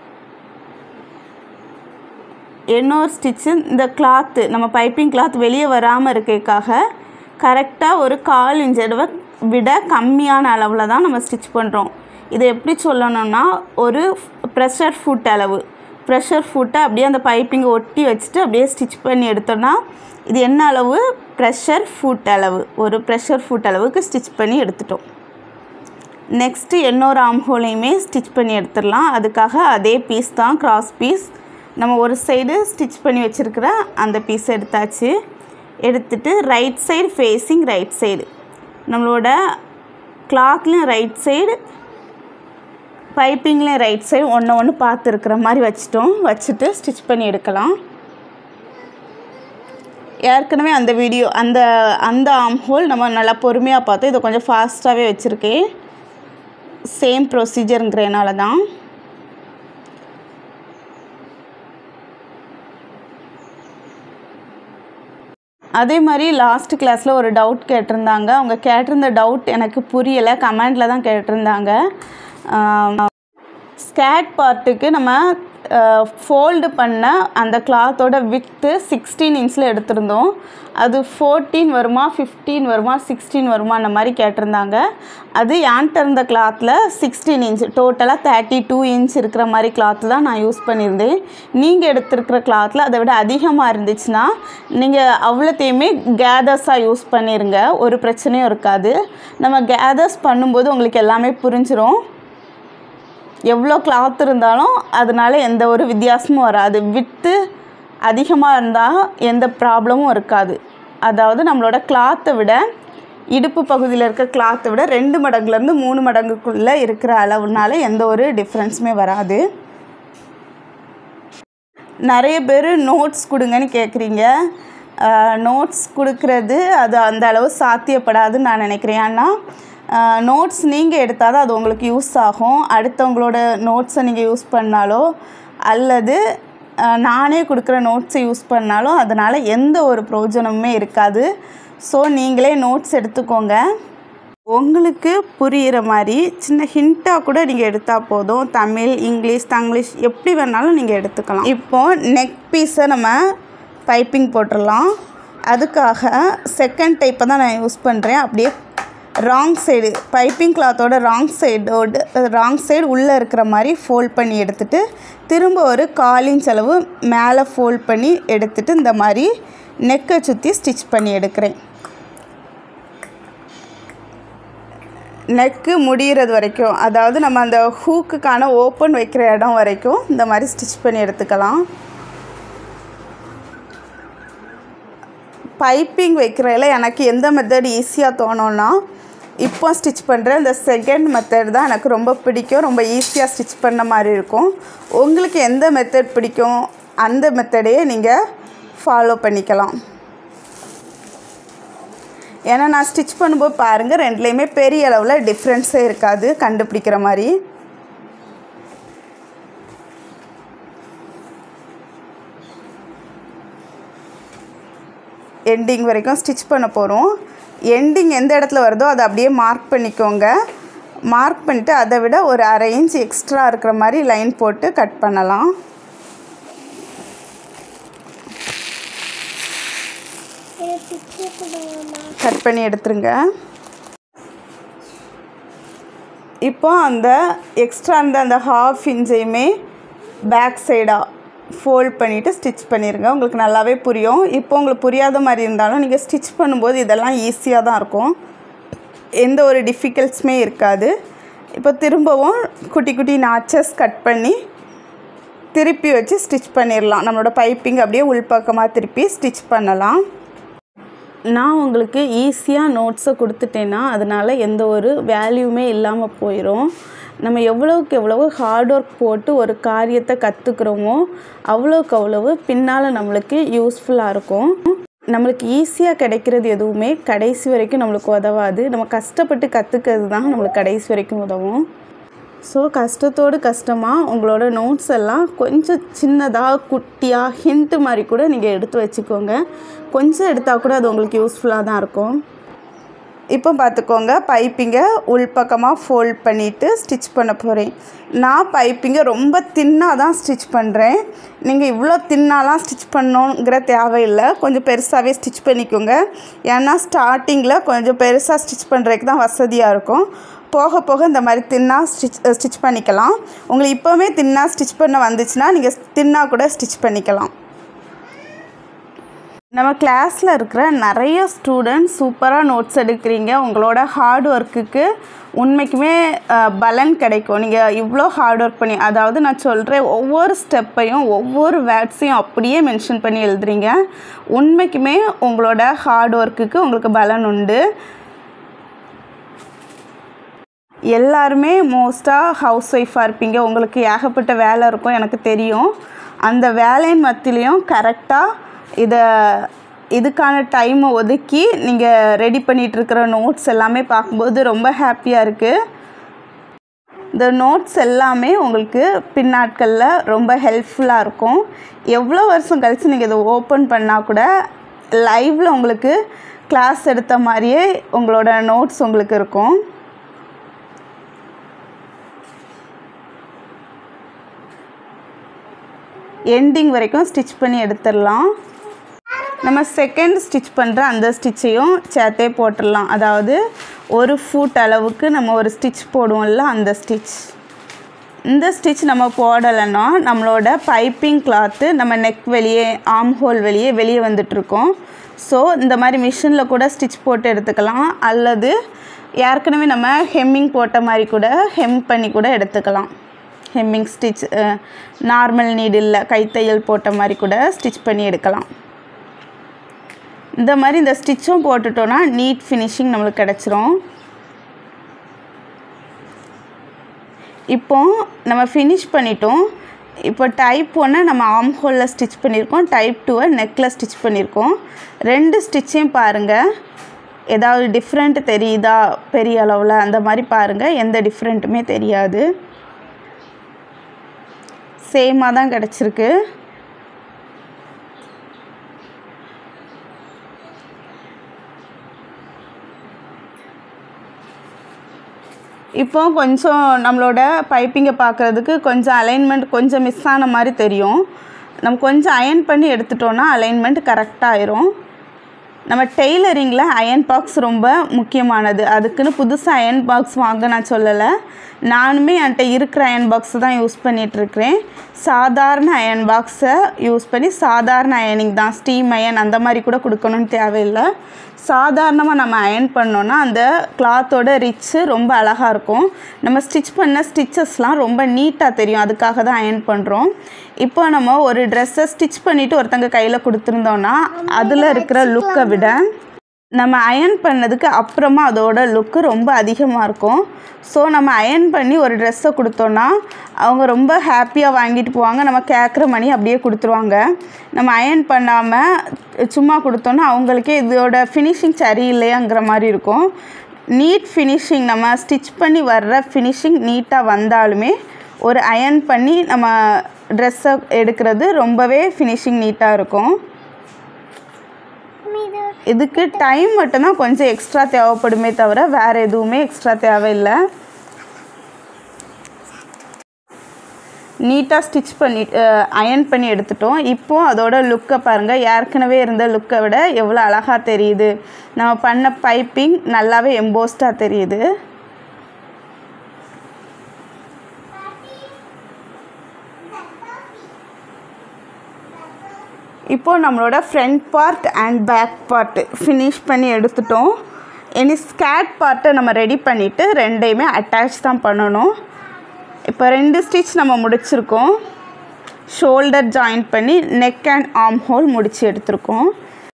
இன்னொரு ஸ்டிச்சு இந்த கிளாத்து நம்ம பைப்பிங் கிளாத் வெளியே வராமல் இருக்கக்காக கரெக்டாக ஒரு 1/4 இன்ச் விட கம்மியான அளவில் தான் நம்ம ஸ்டிச் பண்ணுறோம். இதை எப்படி சொல்லணும்னா ஒரு ப்ரெஷர் ஃபுட் அளவு, ப்ரெஷர் ஃபுட்டை அப்படியே அந்த பைப்பிங்கை ஒட்டி வச்சுட்டு அப்படியே ஸ்டிச் பண்ணி எடுத்தோன்னா இது என்ன அளவு? ப்ரெஷர் ஃபுட் அளவு. ஒரு ப்ரெஷர் ஃபுட் அளவுக்கு ஸ்டிச் பண்ணி எடுத்துட்டோம். நெக்ஸ்ட்டு இன்னொரு ஆம்ஹோலையுமே ஸ்டிச் பண்ணி எடுத்துடலாம். அதுக்காக அதே பீஸ் தான், கிராஸ் பீஸ். நம்ம ஒரு சைடு ஸ்டிச் பண்ணி வச்சுருக்கிற அந்த பீஸ் எடுத்தாச்சு. எடுத்துட்டு right side facing right side, நம்மளோட கிளாத்லேயும் ரைட் சைடு பைப்பிங்லேயும் ரைட் சைடு ஒன்று பார்த்துருக்கிற மாதிரி வச்சுட்டோம். வச்சுட்டு ஸ்டிச் பண்ணி எடுக்கலாம். ஏற்கனவே அந்த வீடியோ அந்த ஆம்ஹோல் நம்ம நல்லா பொறுமையாக பார்த்தோம். இதை கொஞ்சம் ஃபாஸ்ட்டாகவே வச்சுருக்கேன். சேம் ப்ரொசீஜருங்கிறனால தான். அதே மாதிரி லாஸ்ட் கிளாஸில் ஒரு டவுட் கேட்டிருந்தாங்க. அவங்க கேட்டிருந்த டவுட் எனக்கு புரியலை, கமெண்டில் தான் கேட்டிருந்தாங்க. ஸ்கேட் பார்ட்டுக்கு நம்ம ஃபோல்டு பண்ண அந்த கிளாத்தோட வித்து 16 இன்ச்சில் எடுத்திருந்தோம். அது 14 வருமா, 15 வருமா, 16 வருமா அந்த மாதிரி கேட்டிருந்தாங்க. அது என்கிட்ட இருந்த கிளாத்தில் 16 இன்ச், டோட்டலாக 32 இன்ச் இருக்கிற மாதிரி கிளாத்து தான் நான் யூஸ் பண்ணியிருந்தேன். நீங்கள் எடுத்துருக்கிற கிளாத்தில் அதை விட அதிகமாக இருந்துச்சுன்னா நீங்கள் அவ்வளோத்தையுமே கேதர்ஸாக யூஸ் பண்ணிடுங்க, ஒரு பிரச்சனையும் இருக்காது. நம்ம கேதர்ஸ் பண்ணும்போது உங்களுக்கு எல்லாமே புரிஞ்சிடும். எவ்வளோ கிளாத் இருந்தாலும் அதனால் எந்த ஒரு வித்தியாசமும் வராது. வித்து அதிகமாக இருந்தால் எந்த ப்ராப்ளமும் இருக்காது. அதாவது நம்மளோட கிளாத்தை விட, இடுப்பு பகுதியில் இருக்க கிளாத்தை விட 2 மடங்குலேருந்து 3 மடங்குக்குள்ளே இருக்கிற அளவுனால எந்த ஒரு டிஃப்ரென்ஸுமே வராது. நிறைய பேர் நோட்ஸ் கொடுங்கன்னு கேட்குறீங்க. நோட்ஸ் கொடுக்கறது அது அந்த அளவு சாத்தியப்படாதுன்னு நான் நினைக்கிறேன். ஏன்னா நோட்ஸ் நீங்கள் எடுத்தால் தான் அது உங்களுக்கு யூஸ் ஆகும். அடுத்தவங்களோட நோட்ஸை நீங்கள் யூஸ் பண்ணாலோ அல்லது நானே கொடுக்குற நோட்ஸை யூஸ் பண்ணாலும் அதனால் எந்த ஒரு பிரயோஜனமுமே இருக்காது. ஸோ நீங்களே நோட்ஸ் எடுத்துக்கோங்க. உங்களுக்கு புரிகிற மாதிரி சின்ன ஹிண்ட்டாக கூட நீங்கள் எடுத்தால் போதும். தமிழ், இங்கிலீஷ், தங்கிலீஷ் எப்படி வேணாலும் நீங்கள் எடுத்துக்கலாம். இப்போது நெக் பீஸை நம்ம பைப்பிங் போட்டுடலாம். அதுக்காக செகண்ட் டைப்பை தான் நான் யூஸ் பண்ணுறேன். அப்படியே ராங் சைடு பைப்பிங் கிளாத்தோட ராங் சைடு உள்ளே இருக்கிற மாதிரி ஃபோல்ட் பண்ணி எடுத்துகிட்டு திரும்ப ஒரு 1/4 இன்ச் அளவு மேலே ஃபோல்ட் பண்ணி எடுத்துகிட்டு இந்த மாதிரி நெக்கை சுற்றி ஸ்டிச் பண்ணி எடுக்கிறேன். நெக்கு முடிகிறது வரைக்கும், அதாவது நம்ம அந்த ஹூக்குக்கான ஓப்பன் வைக்கிற இடம் வரைக்கும் இந்த மாதிரி ஸ்டிச் பண்ணி எடுத்துக்கலாம். பைப்பிங் வைக்கிறதில் எனக்கு எந்த மெத்தட் ஈஸியாக தோணும்னா இப்போ ஸ்டிச் பண்ணுற இந்த செகண்ட் மெத்தட் தான் எனக்கு ரொம்ப பிடிக்கும். ரொம்ப ஈஸியாக ஸ்டிச் பண்ண மாதிரி இருக்கும். உங்களுக்கு எந்த மெத்தட் பிடிக்கும் அந்த மெத்தடையே நீங்கள் ஃபாலோ பண்ணிக்கலாம். ஏன்னா நான் ஸ்டிச் பண்ணும்போது பாருங்கள் ரெண்டுலேயுமே பெரிய அளவில் டிஃப்ரென்ஸே இருக்காது கண்டுபிடிக்கிற மாதிரி. எண்டிங் வரைக்கும் ஸ்டிச் பண்ண போகிறோம். எண்டிங் எந்த இடத்துல வருதோ அதை அப்படியே மார்க் பண்ணிக்கோங்க. மார்க் பண்ணிவிட்டு அதை விட ஒரு 1/2 இன்ச் எக்ஸ்ட்ரா இருக்கிற மாதிரி லைன் போட்டு கட் பண்ணலாம். கட் பண்ணி எடுத்துருங்க. இப்போ அந்த எக்ஸ்ட்ரா இருந்த அந்த 1/2 இன்ச்சையுமே பேக் சைடாக ஃபோல்ட் பண்ணிவிட்டு ஸ்டிச் பண்ணிடுங்க. உங்களுக்கு நல்லாவே புரியும். இப்போ உங்களுக்கு புரியாத மாதிரி இருந்தாலும் நீங்கள் ஸ்டிச் பண்ணும்போது இதெல்லாம் ஈஸியாக தான் இருக்கும். எந்த ஒரு டிஃபிகல்ட்ஸுமே இருக்காது. இப்போ திரும்பவும் குட்டி குட்டி நாச்சஸ் கட் பண்ணி திருப்பி வச்சு ஸ்டிச் பண்ணிடலாம். நம்மளோட பைப்பிங் அப்படியே உள்பக்கமாக திருப்பி ஸ்டிச் பண்ணலாம். நான் உங்களுக்கு ஈஸியாக நோட்ஸை கொடுத்துட்டேன்னா அதனால் எந்த ஒரு வேல்யூமே இல்லாமல் போயிடும். நம்ம எவ்வளோக்கு எவ்வளவு ஹார்ட் ஒர்க் போட்டு ஒரு காரியத்தை கற்றுக்குறோமோ அவ்வளோக்கு அவ்வளவு பின்னால் நம்மளுக்கு யூஸ்ஃபுல்லாக இருக்கும். நம்மளுக்கு ஈஸியாக கிடைக்கிறது எதுவுமே கடைசி வரைக்கும் நம்மளுக்கு உதவாது. நம்ம கஷ்டப்பட்டு கற்றுக்கிறது தான் நம்மளுக்கு கடைசி வரைக்கும் உதவும். ஸோ கஷ்டத்தோடு கஷ்டமாக உங்களோட நோட்ஸ் எல்லாம் கொஞ்சம் சின்னதாக குட்டியாக ஹிண்ட்டு மாதிரி கூட நீங்கள் எடுத்து வச்சுக்கோங்க. கொஞ்சம் எடுத்தால் கூட அது உங்களுக்கு யூஸ்ஃபுல்லாக தான் இருக்கும். இப்போ பார்த்துக்கோங்க, பைப்பிங்கை உள்பக்கமாக ஃபோல்ட் பண்ணிவிட்டு ஸ்டிச் பண்ண போகிறேன். நான் பைப்பிங்கை ரொம்ப தின்னாக தான் ஸ்டிச் பண்ணுறேன். நீங்கள் இவ்வளோ தின்னாலாம் ஸ்டிச் பண்ணணுங்கிற தேவையில்லை. கொஞ்சம் பெருசாகவே ஸ்டிச் பண்ணிக்கோங்க. ஏன்னா ஸ்டார்டிங்கில் கொஞ்சம் பெருசாக ஸ்டிச் பண்ணுறதுக்கு தான் வசதியாக இருக்கும். போக போக இந்த மாதிரி தின்னாக ஸ்டிச் பண்ணிக்கலாம். உங்களுக்கு இப்போவே தின்னாக ஸ்டிச் பண்ண வந்துச்சுன்னா நீங்கள் தின்னாக கூட ஸ்டிச் பண்ணிக்கலாம். நம்ம கிளாஸில் இருக்கிற நிறைய ஸ்டூடெண்ட்ஸ் சூப்பராக நோட்ஸ் எடுக்கிறீங்க. உங்களோட ஹார்ட் ஒர்க்குக்கு உண்மைக்குமே பலன் கிடைக்கும். நீங்கள் இவ்வளோ ஹார்ட் ஒர்க் பண்ணி, அதாவது நான் சொல்கிறேன் ஒவ்வொரு ஸ்டெப்பையும் ஒவ்வொரு வேர்ட்ஸையும் அப்படியே மென்ஷன் பண்ணி எழுதுறீங்க. உண்மைக்குமே உங்களோட ஹார்ட் ஒர்க்குக்கு உங்களுக்கு பலன் உண்டு. எல்லாருமே மோஸ்ட்டாக ஹவுஸ் ஒய்ஃபாக இருப்பீங்க. உங்களுக்கு ஏகப்பட்ட வேலை இருக்கும், எனக்கு தெரியும். அந்த வேலையின் மத்தியிலையும் கரெக்டாக இதுக்கான டைமை ஒதுக்கி நீங்கள் ரெடி பண்ணிகிட்ருக்கிற நோட்ஸ் எல்லாமே பார்க்கும்போது ரொம்ப ஹாப்பியாக இருக்குது. இந்த நோட்ஸ் எல்லாமே உங்களுக்கு பின்னாட்களில் ரொம்ப ஹெல்ப்ஃபுல்லாக இருக்கும். எவ்வளோ வருஷம் கழித்து நீங்கள் இதை ஓப்பன் பண்ணால் கூட லைவில் உங்களுக்கு கிளாஸ் எடுத்த மாதிரியே உங்களோட நோட்ஸ் உங்களுக்கு இருக்கும். எண்டிங் வரைக்கும் ஸ்டிச் பண்ணி எடுத்துடலாம். நம்ம செகண்ட் ஸ்டிச் பண்ணுற அந்த ஸ்டிச்சையும் சேர்த்தே போட்டுடலாம். அதாவது ஒரு ஃபுட் அளவுக்கு நம்ம ஒரு ஸ்டிச் போடுவோம்ல, அந்த ஸ்டிச். இந்த ஸ்டிச் நம்ம போடலைன்னா நம்மளோட பைப்பிங் கிளாத்து நம்ம நெக் வெளியே, ஆர்ம் ஹோல் வெளியே வந்துட்டுருக்கோம். ஸோ இந்த மாதிரி மிஷினில் கூட ஸ்டிச் போட்டு எடுத்துக்கலாம். அல்லது ஏற்கனவே நம்ம ஹெம்மிங் போட்ட மாதிரி கூட ஹெம் பண்ணி கூட எடுத்துக்கலாம். ஹெம்மிங் ஸ்டிச் நார்மல் நீடில் கைத்தையல் போட்ட மாதிரி கூட ஸ்டிச் பண்ணி எடுக்கலாம். இந்த மாதிரி இந்த ஸ்டிச்சும் போட்டுட்டோன்னா நீட் ஃபினிஷிங் நம்மளுக்கு கிடச்சிரும். இப்போ நம்ம ஃபினிஷ் பண்ணிட்டோம். இப்போ டைப் 1 நம்ம ஆர்ம் ஹோலில் ஸ்டிச் பண்ணியிருக்கோம், டைப் 2 நெக்கில் ஸ்டிச் பண்ணியிருக்கோம். 2 ஸ்டிச்சையும் பாருங்கள், ஏதாவது டிஃப்ரெண்ட் தெரியுதா பெரிய அளவில், அந்த மாதிரி பாருங்கள். எந்த டிஃப்ரெண்ட்டுமே தெரியாது, சேமாக தான் கிடச்சிருக்கு. இப்போ கொஞ்சம் நம்மளோட பைப்பிங்கை பார்க்குறதுக்கு கொஞ்சம் அலைன்மெண்ட் கொஞ்சம் மிஸ் ஆன மாதிரி தெரியும். நம்ம கொஞ்சம் அயன் பண்ணி எடுத்துட்டோன்னா அலைன்மெண்ட் கரெக்டாக ஆயிரும். நம்ம டெய்லரிங்கில் அயன் பாக்ஸ் ரொம்ப முக்கியமானது. அதுக்குன்னு புதுசாக அயன் பாக்ஸ் வாங்க நான் சொல்லலை. நானுமே என்கிட்ட இருக்கிற அயன் பாக்ஸை தான் யூஸ் பண்ணிகிட்ருக்கிறேன். சாதாரண அயன் பாக்ஸை யூஸ் பண்ணி சாதாரண அயனிங் தான், ஸ்டீம் அயன் அந்த மாதிரி கூட கொடுக்கணும்னு தேவையில்லை. சாதாரணமாக நம்ம அயன் பண்ணோன்னா அந்த கிளாத்தோட ரிச்சு ரொம்ப அழகாக இருக்கும். நம்ம ஸ்டிச் பண்ண ஸ்டிச்சஸ்லாம் ரொம்ப நீட்டாக தெரியும். அதுக்காக தான் அயன் பண்ணுறோம். இப்போ நம்ம ஒரு ட்ரெஸ்ஸை ஸ்டிச் பண்ணிவிட்டு ஒருத்தங்க கையில் கொடுத்துருந்தோன்னா அதில் இருக்கிற லுக்கை விட நம்ம அயன் பண்ணதுக்கு அப்புறமா அதோட லுக்கு ரொம்ப அதிகமாக இருக்கும். ஸோ நம்ம அயன் பண்ணி ஒரு ட்ரெஸ்ஸை கொடுத்தோன்னா அவங்க ரொம்ப ஹாப்பியாக வாங்கிட்டு போவாங்க. நம்ம கேட்குற மணி அப்படியே கொடுத்துருவாங்க. நம்ம அயன் பண்ணாமல் சும்மா கொடுத்தோன்னா அவங்களுக்கே இதோட ஃபினிஷிங் சரியில்லையாங்கிற மாதிரி இருக்கும். நீட் ஃபினிஷிங், நம்ம ஸ்டிச் பண்ணி வர்ற ஃபினிஷிங் நீட்டாக வந்தாலுமே ஒரு அயன் பண்ணி நம்ம ட்ரெஸ்ஸை எடுக்கிறது ரொம்பவே ஃபினிஷிங் நீட்டாக இருக்கும். இதுக்கு டைம் மட்டும்தான் கொஞ்சம் எக்ஸ்ட்ரா தேவைப்படுமே தவிர வேறு எதுவுமே எக்ஸ்ட்ரா தேவையில்லை. நீட்டாக ஸ்டிச் பண்ணி அயன் பண்ணி எடுத்துட்டோம். இப்போது அதோட லுக்கை பாருங்கள். ஏற்கனவே இருந்த லுக்கை விட எவ்வளோ அழகாக தெரியுது. நம்ம பண்ண பைப்பிங் நல்லாவே எம்போஸ்டாக தெரியுது. இப்போது நம்மளோட front part and back part finish பண்ணி எடுத்துட்டோம். இனி ஸ்கேட் பார்ட்டை நம்ம ரெடி பண்ணிவிட்டு ரெண்டையுமே அட்டாச் தான் பண்ணணும். இப்போ 2 ஸ்டிச் நம்ம முடிச்சிருக்கோம். ஷோல்டர் ஜாயின் பண்ணி நெக் அண்ட் ஆர்ம் ஹோல் முடித்து எடுத்துருக்கோம்.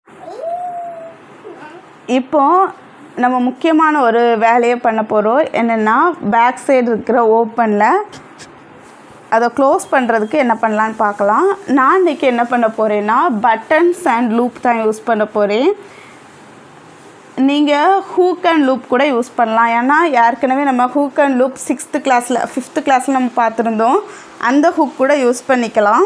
இப்போது நம்ம முக்கியமான ஒரு வேலையை பண்ண போகிறோம். என்னென்னா பேக் சைடு இருக்கிற ஓப்பனில் அதை க்ளோஸ் பண்ணுறதுக்கு என்ன பண்ணலான்னு பார்க்கலாம். நான் இன்றைக்கி என்ன பண்ண போகிறேன்னா பட்டன்ஸ் அண்ட் லூப் தான் யூஸ் பண்ண போகிறேன். நீங்கள் ஹூக் அண்ட் லூப் கூட யூஸ் பண்ணலாம். ஏன்னா ஏற்கனவே நம்ம ஹூக் அண்ட் லூப் 5th கிளாஸில் நம்ம பார்த்துருந்தோம். அந்த ஹூக் கூட யூஸ் பண்ணிக்கலாம்.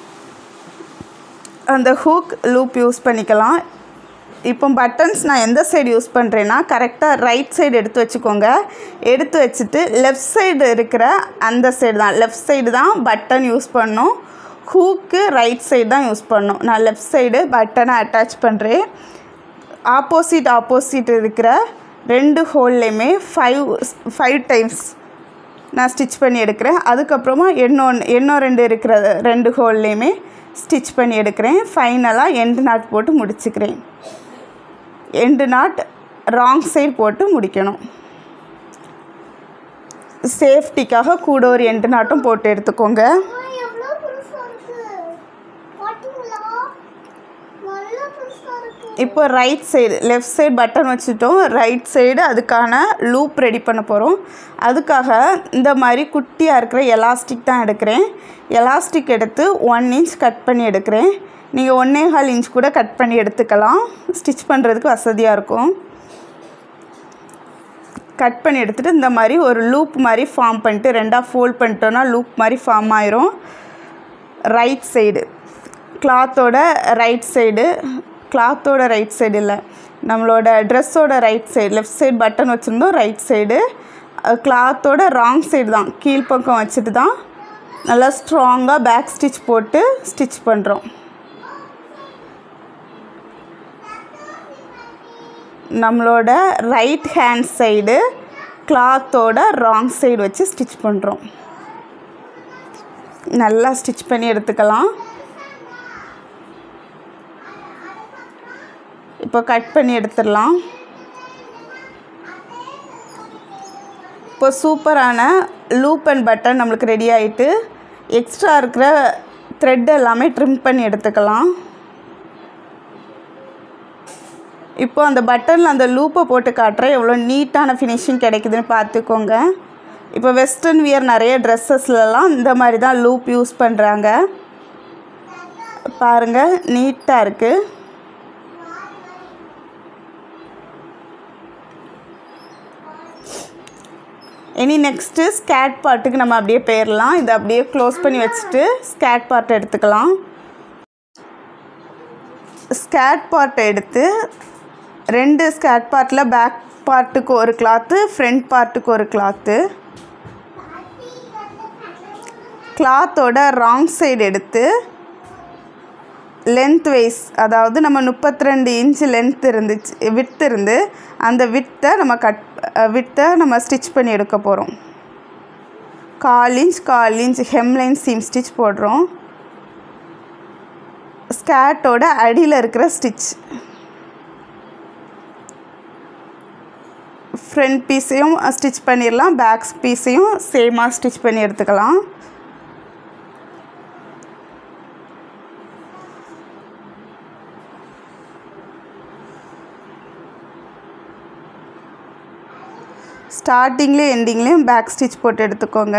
அந்த ஹூக் லூப் யூஸ் பண்ணிக்கலாம். இப்போ பட்டன்ஸ் நான் எந்த சைடு யூஸ் பண்ணுறேன்னா கரெக்டாக ரைட் சைடு எடுத்து வச்சுக்கோங்க. எடுத்து வச்சுட்டு லெஃப்ட் சைடு இருக்கிற அந்த சைடு தான், லெஃப்ட் சைடு தான் பட்டன் யூஸ் பண்ணணும். ஹூக்கு ரைட் சைடு தான் யூஸ் பண்ணணும். நான் லெஃப்ட் சைடு பட்டனை அட்டாச் பண்ணுறேன். ஆப்போசிட் இருக்கிற 2 ஹோல்லையுமே 5 டைம்ஸ் நான் ஸ்டிச் பண்ணி எடுக்கிறேன். அதுக்கப்புறமா இன்னும் 2 இருக்கிற 2 ஹோல்லையுமே ஸ்டிச் பண்ணி எடுக்கிறேன். ஃபைனலாக எண்டு நாட் போட்டு முடிச்சுக்கிறேன். எண்டு நாட் ராங் சைடு போட்டு முடிக்கணும். சேஃப்டிக்காக கூட ஒரு எண்டு நாட்டும் போட்டு எடுத்துக்கோங்க. இப்போ right side, left side button வச்சுட்டோம். ரைட் சைடு அதுக்கான லூப் ரெடி பண்ண போகிறோம். அதுக்காக இந்த மாதிரி குட்டியாக இருக்கிற எலாஸ்டிக் தான் எடுக்கிறேன். எலாஸ்டிக் எடுத்து 1 இன்ச் கட் பண்ணி எடுக்கிறேன். நீங்கள் 1.25 இன்ச் கூட கட் பண்ணி எடுத்துக்கலாம். ஸ்டிச் பண்ணுறதுக்கு வசதியாக இருக்கும். கட் பண்ணி எடுத்துகிட்டு இந்த மாதிரி ஒரு லூப் மாதிரி ஃபார்ம் பண்ணிட்டு 2ஆக ஃபோல்ட் பண்ணிட்டோன்னா லூப் மாதிரி ஃபார்ம் ஆயிரும். ரைட் சைடு கிளாத்தோட ரைட் சைடு இல்லை, நம்மளோட ட்ரெஸ்ஸோட right side, left side button வச்சுருந்தோம். ரைட் சைடு கிளாத்தோட ராங் சைடு தான், கீழ்ப்பக்கம் வச்சுட்டு தான் நல்லா ஸ்ட்ராங்காக பேக் ஸ்டிச் போட்டு ஸ்டிச் பண்ணுறோம். நம்மளோட ரைட் ஹேண்ட் சைடு கிளாத்தோட ராங் சைடு வச்சு ஸ்டிச் பண்ணுறோம். நல்லா ஸ்டிச் பண்ணி எடுத்துக்கலாம். இப்போ கட் பண்ணி எடுத்துடலாம். இப்போ சூப்பரான லூப் அண்ட் பட்டன் நம்மளுக்கு ரெடி ஆகிட்டு, எக்ஸ்ட்ரா இருக்கிற த்ரெட் எல்லாமே ட்ரிம் பண்ணி எடுத்துக்கலாம். இப்போ அந்த பட்டனில் அந்த லூப்பை போட்டு காட்டுறேன், எவ்வளோ நீட்டான ஃபினிஷிங் கிடைக்குதுன்னு பார்த்துக்கோங்க. இப்போ வெஸ்டர்ன் வியர் நிறைய ட்ரெஸ்ஸஸ்லலாம் இந்த மாதிரி தான் லூப் யூஸ் பண்ணுறாங்க. பாருங்கள், நீட்டாக இருக்குது. இனி நெக்ஸ்ட்டு ஸ்கேட் பார்ட்டுக்கு நம்ம அப்படியே போயிடலாம். இதை அப்படியே க்ளோஸ் பண்ணி வச்சுட்டு ஸ்கேட் பார்ட்டை எடுத்துக்கலாம். ஸ்கேட் பார்ட்டை எடுத்து 2 ஸ்கேட் பார்ட்டில் பேக் பார்ட்டுக்கு ஒரு கிளாத்து, ஃப்ரண்ட் பார்ட்டுக்கு ஒரு கிளாத்து. கிளாத்தோட ராங் சைடு எடுத்து லென்த் வைஸ், அதாவது நம்ம 32 இன்ச்சு லென்த் இருந்துச்சு, விட்த் இருந்து அந்த வித்தை நம்ம ஸ்டிச் பண்ணி எடுக்க போகிறோம். 1/4 இன்ச் ஹெம்லைன் சீம் ஸ்டிச் போடுறோம். ஸ்கர்ட்டோட அடியில் இருக்கிற ஸ்டிச், ஃப்ரண்ட் பீஸையும் ஸ்டிச் பண்ணிடலாம், பேக் பீஸையும் சேமாக ஸ்டிச் பண்ணி எடுத்துக்கலாம். ஸ்டார்டிங்லேயும் எண்டிங்லேயும் பேக் ஸ்டிச் போட்டு எடுத்துக்கோங்க.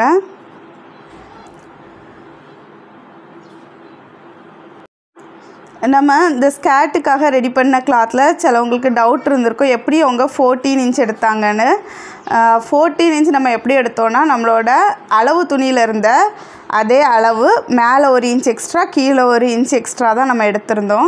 நம்ம இந்த ஸ்கர்ட்டுக்காக ரெடி பண்ண கிளாத்தில் சிலவங்களுக்கு டவுட் இருந்திருக்கும், எப்படி அவங்க 14 இன்ச் எடுத்தாங்கன்னு. 14 இன்ச் நம்ம எப்படி எடுத்தோன்னா, நம்மளோட அளவு துணியில் இருந்த அதே அளவு மேலே 1 இன்ச் எக்ஸ்ட்ரா, கீழே 1 இன்ச் எக்ஸ்ட்ரா தான் நம்ம எடுத்திருந்தோம்.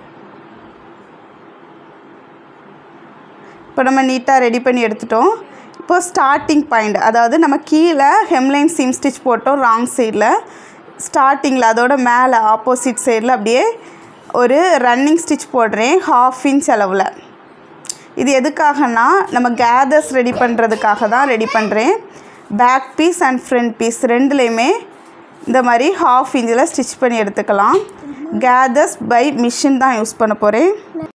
இப்போ நம்ம நீட்டாக ரெடி பண்ணி எடுத்துட்டோம். இப்போது ஸ்டார்டிங் பாயிண்ட், அதாவது நம்ம கீழே ஹெம்லைன் சீம் ஸ்டிச் போட்டோம் ராங் சைடில். ஸ்டார்டிங்கில் அதோட மேலே ஆப்போசிட் சைடில் அப்படியே ஒரு ரன்னிங் ஸ்டிச் போடுறேன் 1/2 இன்ச் அளவில். இது எதுக்காகனா, நம்ம கேதர்ஸ் ரெடி பண்ணுறதுக்காக தான் ரெடி பண்ணுறேன். Back piece and front piece ரெண்டுலேயுமே இந்த மாதிரி 1/2 இன்ச்சில் ஸ்டிச் பண்ணி எடுத்துக்கலாம். கேதர்ஸ் பை மிஷின் தான் யூஸ் பண்ண போகிறேன்.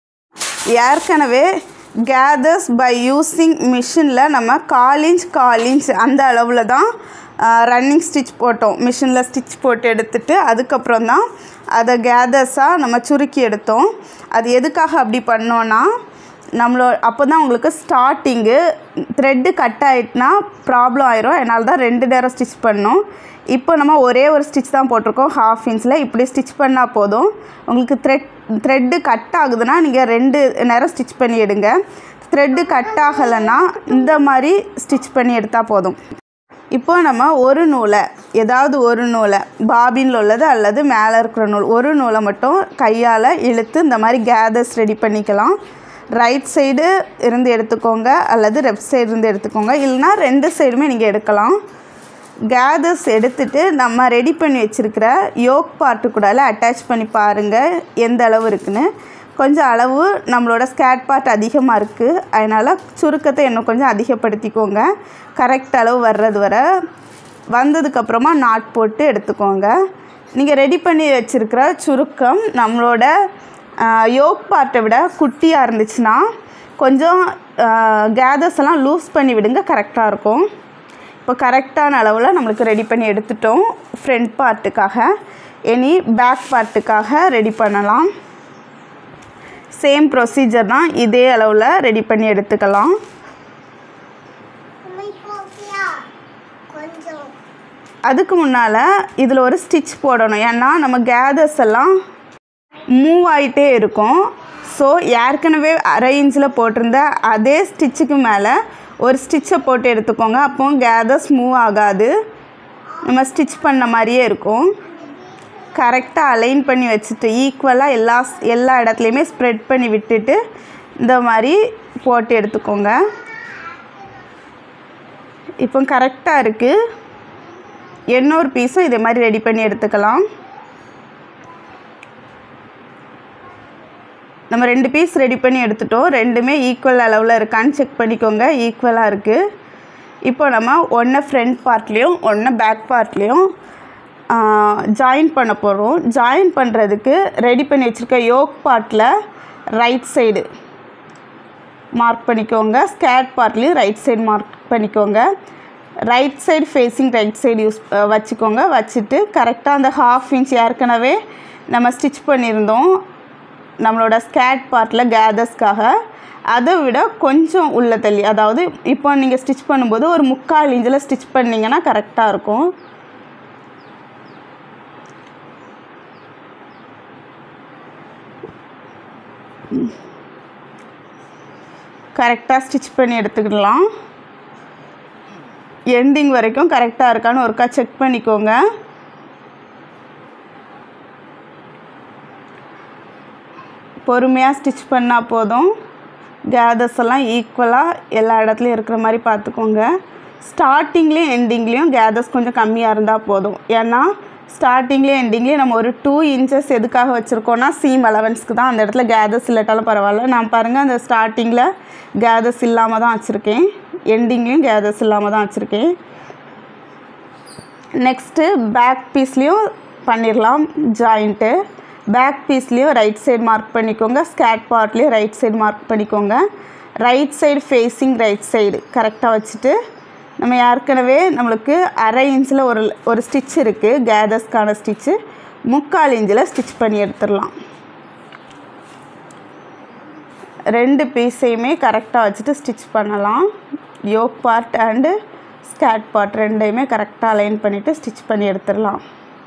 ஏற்கனவே கேதர்ஸ் பை யூஸிங் மிஷினில் நம்ம 1/4 இன்ச் அந்த அளவில் தான் ரன்னிங் ஸ்டிச் போட்டோம். மிஷினில் ஸ்டிச் போட்டு எடுத்துட்டு அதுக்கப்புறம் தான் அதை கேதர்ஸாக நம்ம சுருக்கி எடுத்தோம். அது எதுக்காக அப்படி பண்ணோன்னா, அப்போ தான் உங்களுக்கு ஸ்டார்டிங்கு த்ரெட்டு கட் ஆகிட்டுனா ப்ராப்ளம் ஆயிரும். அதனால தான் 2 நேரம் ஸ்டிச் பண்ணோம். இப்போ நம்ம ஒரே ஒரு ஸ்டிச் தான் போட்டிருக்கோம் 1/2 இன்ச்சில். இப்படி ஸ்டிச் பண்ணால் போதும். உங்களுக்கு த்ரெட்டு கட் ஆகுதுன்னா நீங்கள் 2 நேரம் ஸ்டிச் பண்ணி எடுங்க. த்ரெட்டு கட் ஆகலைன்னா இந்த மாதிரி ஸ்டிச் பண்ணி எடுத்தால் போதும். இப்போ நம்ம ஒரு நூலை, ஏதாவது ஒரு நூலை, பாபினில் உள்ளது அல்லது மேலே இருக்கிற நூல், ஒரு நூலை மட்டும் கையால் இழுத்து இந்த மாதிரி கேதர்ஸ் ரெடி பண்ணிக்கலாம். ரைட் சைடு இருந்து எடுத்துக்கோங்க அல்லது லெஃப்ட் சைடு இருந்து எடுத்துக்கோங்க, இல்லைனா 2 சைடுமே நீங்கள் எடுக்கலாம். கேதர்ஸ் எடுத்துகிட்டு நம்ம ரெடி பண்ணி வச்சுருக்கிற யோக் பார்ட்டு கூட அட்டாச் பண்ணி பாருங்கள் எந்த அளவு இருக்குன்னு. கொஞ்சம் அளவு நம்மளோட ஸ்கர்ட் பார்ட் அதிகமாக இருக்குது, அதனால் சுருக்கத்தை இன்னும் கொஞ்சம் அதிகப்படுத்திக்கோங்க. கரெக்ட் அளவு வர்றது வர வந்ததுக்கப்புறமா நாட் போட்டு எடுத்துக்கோங்க. நீங்கள் ரெடி பண்ணி வச்சுருக்கிற சுருக்கம் நம்மளோட யோக் பார்ட்டை விட குட்டியாக இருந்துச்சுன்னா கொஞ்சம் கேதர்ஸ் எல்லாம் லூஸ் பண்ணி விடுங்க, கரெக்டாக இருக்கும். இப்போ கரெக்டான அளவில் நம்மளுக்கு ரெடி பண்ணி எடுத்துட்டோம். ஃப்ரண்ட் பார்ட்டுக்காக இனி பேக் பார்ட்டுக்காக ரெடி பண்ணலாம். சேம் ப்ரொசீஜர் தான், இதே அளவில் ரெடி பண்ணி எடுத்துக்கலாம். அதுக்கு முன்னால் இதில் ஒரு ஸ்டிச் போடணும், ஏன்னா நம்ம கேதர்ஸ் எல்லாம் மூவ் ஆகிட்டே இருக்கும். ஸோ ஏற்கனவே 1/2 இன்ச்சில் போட்டிருந்த அதே ஸ்டிச்சுக்கு மேலே ஒரு ஸ்டிச்சை போட்டு எடுத்துக்கோங்க. அப்போ கேதர்ஸ் மூவ் ஆகாது, நம்ம ஸ்டிச் பண்ண மாதிரியே இருக்கும். கரெக்டாக அலைன் பண்ணி வச்சுட்டு ஈக்குவலாக எல்லா இடத்துலையுமே ஸ்ப்ரெட் பண்ணி விட்டுட்டு இந்த மாதிரி போட்டு எடுத்துக்கோங்க. இப்போ கரெக்டாக இருக்குது. இன்னொரு பீஸும் இதே மாதிரி ரெடி பண்ணி எடுத்துக்கலாம். நம்ம 2 பீஸ் ரெடி பண்ணி எடுத்துட்டோம். ரெண்டுமே ஈக்குவல் அளவில் இருக்கான்னு செக் பண்ணிக்கோங்க. ஈக்குவலாக இருக்குது. இப்போ நம்ம ஒன்று ஃப்ரண்ட் பார்ட்லேயும் ஒன்று பேக் பார்ட்லேயும் ஜாயின் பண்ண போகிறோம். ஜாயின் பண்ணுறதுக்கு ரெடி பண்ணி வச்சுருக்க யோக் பார்ட்டில் ரைட் சைடு மார்க் பண்ணிக்கோங்க. ஸ்கர்ட் பார்ட்லேயும் ரைட் சைடு மார்க் பண்ணிக்கோங்க. Right side facing right side வச்சுக்கோங்க. வச்சுட்டு கரெக்டாக அந்த 1/2 இன்ச் ஏற்கனவே நம்ம ஸ்டிச் பண்ணியிருந்தோம் நம்மளோட ஸ்கர்ட் பார்ட்டில் கேதர்ஸ்க்காக, அதை விட கொஞ்சம் உள்ள தள்ளி, அதாவது இப்போ நீங்கள் ஸ்டிச் பண்ணும்போது ஒரு 3/4 இன்ச்சில் ஸ்டிச் பண்ணிங்கன்னா கரெக்டாக இருக்கும். கரெக்டாக ஸ்டிச் பண்ணி எடுத்துக்கலாம். எண்டிங் வரைக்கும் கரெக்டாக இருக்கான்னு ஒருக்கா செக் பண்ணிக்கோங்க. பொறுமையாக ஸ்டிச் பண்ணால் போதும். கேதர்ஸ் எல்லாம் ஈக்குவலாக எல்லா இடத்துலையும் இருக்கிற மாதிரி பார்த்துக்கோங்க. ஸ்டார்டிங்லேயும் எண்டிங்லேயும் கேதர்ஸ் கொஞ்சம் கம்மியாக இருந்தால் போதும். ஏன்னா ஸ்டார்டிங்லேயும் எண்டிங்லேயும் நம்ம ஒரு 2 inches எதுக்காக வச்சுருக்கோன்னா சீம் அலவன்ஸ்க்கு தான். அந்த இடத்துல கேதர்ஸ் இல்லாட்டாலும் பரவாயில்ல. நான் பாருங்கள் அந்த ஸ்டார்டிங்கில் கேதர்ஸ் இல்லாமல் தான் வச்சுருக்கேன், எண்டிங்லேயும் கேதர்ஸ் இல்லாமல் தான் வச்சுருக்கேன். நெக்ஸ்ட்டு பேக் பீஸ்லேயும் பண்ணிடலாம் ஜாயிண்ட்டு. பேக் பீஸ்லேயும் ரைட் சைடு மார்க் பண்ணிக்கோங்க, ஸ்கேட் பார்ட்லேயும் ரைட் சைடு மார்க் பண்ணிக்கோங்க. Right side facing right side கரெக்டாக வச்சுட்டு நம்ம ஏற்கனவே நம்மளுக்கு 1/2 inch ஒரு ஸ்டிச் இருக்குது, கேதர்ஸ்க்கான ஸ்டிச்சு 3/4 inch ஸ்டிச் பண்ணி எடுத்துடலாம். 2 பீஸையுமே கரெக்டாக வச்சுட்டு ஸ்டிச் பண்ணலாம். Yoke part and skirt part ரெண்டையுமே கரெக்டாக அலைன் பண்ணிவிட்டு ஸ்டிச் பண்ணி எடுத்துடலாம்.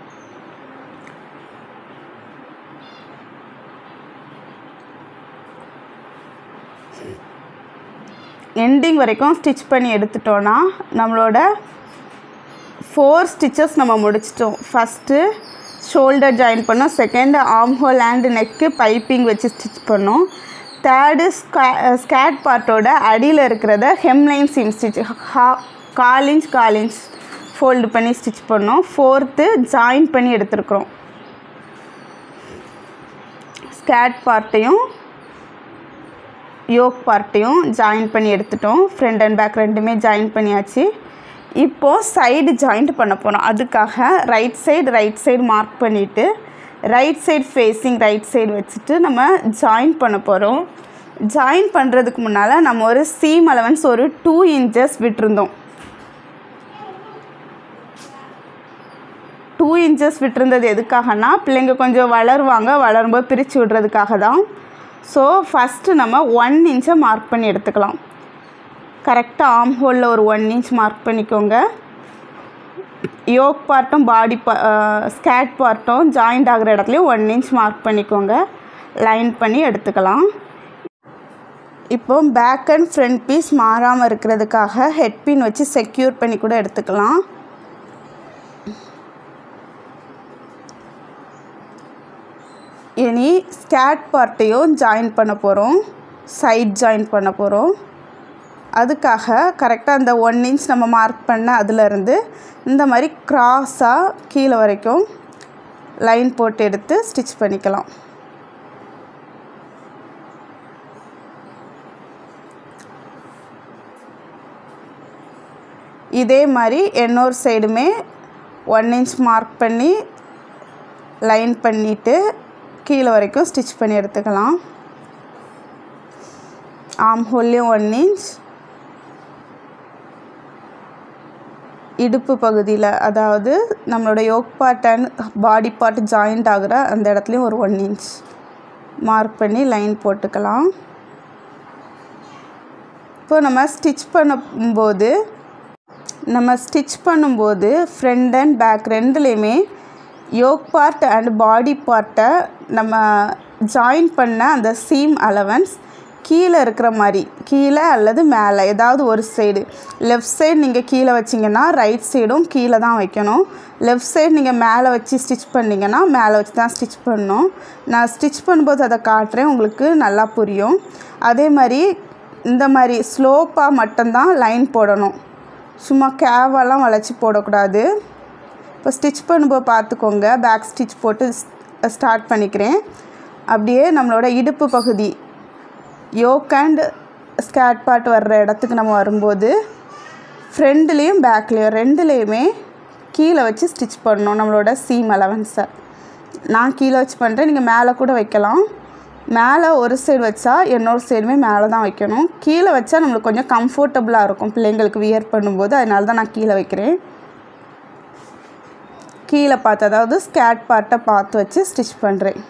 எண்டிங் வரைக்கும் ஸ்டிச் பண்ணி எடுத்துட்டோன்னா நம்மளோட 4 stitches நம்ம முடிச்சிட்டோம். ஃபஸ்ட்டு ஷோல்டர் ஜாயின் பண்ணோம், second arm hole and neck piping வச்சு ஸ்டிச் பண்ணோம், தேர்டு ஸ்கேட் பார்ட்டோட அடியில் இருக்கிறத hemline seam stitch 1/4 inch fold பண்ணி ஸ்டிச் பண்ணோம். ஃபோர்த்து ஜாயின் பண்ணி எடுத்துருக்குறோம். ஸ்கேட் பார்ட்டையும் யோக் பார்ட்டையும் ஜாயின் பண்ணி எடுத்துட்டோம். ஃப்ரண்ட் அண்ட் பேக் ரெண்டுமே ஜாயின் பண்ணியாச்சு. இப்போது சைடு ஜாயிண்ட் பண்ண போகிறோம். அதுக்காக ரைட் சைடு மார்க் பண்ணிவிட்டு right side facing right side வச்சுட்டு நம்ம ஜாயின் பண்ண போகிறோம். ஜாயின் பண்ணுறதுக்கு முன்னால் நம்ம ஒரு சீம் அலவன்ஸ் ஒரு 2 inches விட்டுருந்தோம். 2 inches விட்டுருந்தது எதுக்காகனா பிள்ளைங்க கொஞ்சம் வளரும்போது பிரித்து விடுறதுக்காக தான். ஸோ ஃபஸ்ட்டு நம்ம 1 inch மார்க் பண்ணி எடுத்துக்கலாம். கரெக்டாக ஆர்ம் ஹோலில் ஒரு 1 inch மார்க் பண்ணிக்கோங்க. யோக் பார்ட்டும் ஸ்கேட் பார்ட்டும் ஜாயிண்ட் ஆகிற இடத்துலையும் 1 inch மார்க் பண்ணிக்கோங்க. லைன் பண்ணி எடுத்துக்கலாம். இப்போ பேக் அண்ட் ஃப்ரண்ட் பீஸ் மாறாமல் இருக்கிறதுக்காக ஹெட் பின் வச்சு செக்யூர் பண்ணி கூட எடுத்துக்கலாம். இனி ஸ்கேட் பார்ட்டையும் ஜாயின் பண்ண போகிறோம், சைட் ஜாயின் பண்ண போகிறோம். அதுக்காக கரெக்டாக அந்த 1 inch நம்ம மார்க் பண்ண அதிலேருந்து இந்த மாதிரி க்ராஸாக கீழே வரைக்கும் லைன் போட்டு எடுத்து ஸ்டிச் பண்ணிக்கலாம். இதே மாதிரி இன்னொரு சைடுமே 1 inch மார்க் பண்ணி லைன் பண்ணிவிட்டு கீழே வரைக்கும் ஸ்டிச் பண்ணி எடுத்துக்கலாம். ஆர்ம் ஹோல்லையும் 1 inch, இடுப்பு பகுதியில் அதாவது நம்மளோட yoke part and body part joint ஆகிற அந்த இடத்துலையும் ஒரு 1 inch மார்க் பண்ணி லைன் போட்டுக்கலாம். இப்போ நம்ம ஸ்டிச் பண்ணும்போது ஃப்ரண்ட் அண்ட் பேக் ரெண்டுலேயுமே யோக் பார்ட் அண்ட் பாடி பார்ட்டை நம்ம ஜாயின் பண்ண அந்த சீம் அலவன்ஸ் கீழே இருக்கிற மாதிரி, கீழே அல்லது மேலே ஏதாவது ஒரு சைடு. லெஃப்ட் சைடு நீங்கள் கீழே வச்சிங்கன்னா ரைட் சைடும் கீழே தான் வைக்கணும். லெஃப்ட் சைடு நீங்கள் மேலே வச்சு ஸ்டிச் பண்ணிங்கன்னா மேலே வச்சு தான் ஸ்டிச் பண்ணணும். நான் ஸ்டிச் பண்ணும்போது அதை காட்டுறேன், உங்களுக்கு நல்லா புரியும். அதே மாதிரி இந்த மாதிரி ஸ்லோப்பாக மட்டும்தான் லைன் போடணும், சும்மா கேவாலாம் வளைச்சி போடக்கூடாது. இப்போ ஸ்டிச் பண்ணும்போது பார்த்துக்கோங்க. பேக் ஸ்டிச் போட்டு ஸ்டார்ட் பண்ணிக்கிறேன். அப்படியே நம்மளோட இடுப்பு பகுதி யோக் அண்ட் ஸ்கேட் பார்ட் வர்ற இடத்துக்கு நம்ம வரும்போது ஃப்ரண்ட்லேயும் பேக்லேயும் ரெண்டுலேயுமே கீழே வச்சு ஸ்டிச் பண்ணணும் நம்மளோட சீம் அலவன்ஸை. நான் கீழே வச்சு பண்ணுறேன், நீங்கள் மேலே கூட வைக்கலாம். மேலே ஒரு சைடு வச்சா இன்னொரு சைடுமே மேலே தான் வைக்கணும். கீழே வச்சா நம்மளுக்கு கொஞ்சம் கம்ஃபர்டபுளாக இருக்கும் பிள்ளைங்களுக்கு வியர் பண்ணும்போது, அதனால தான் நான் கீழே வைக்கிறேன். கீழே பார்த்து அதாவது ஸ்கேட் பார்ட்டை பார்த்து வச்சு ஸ்டிச் பண்ணுறேன்.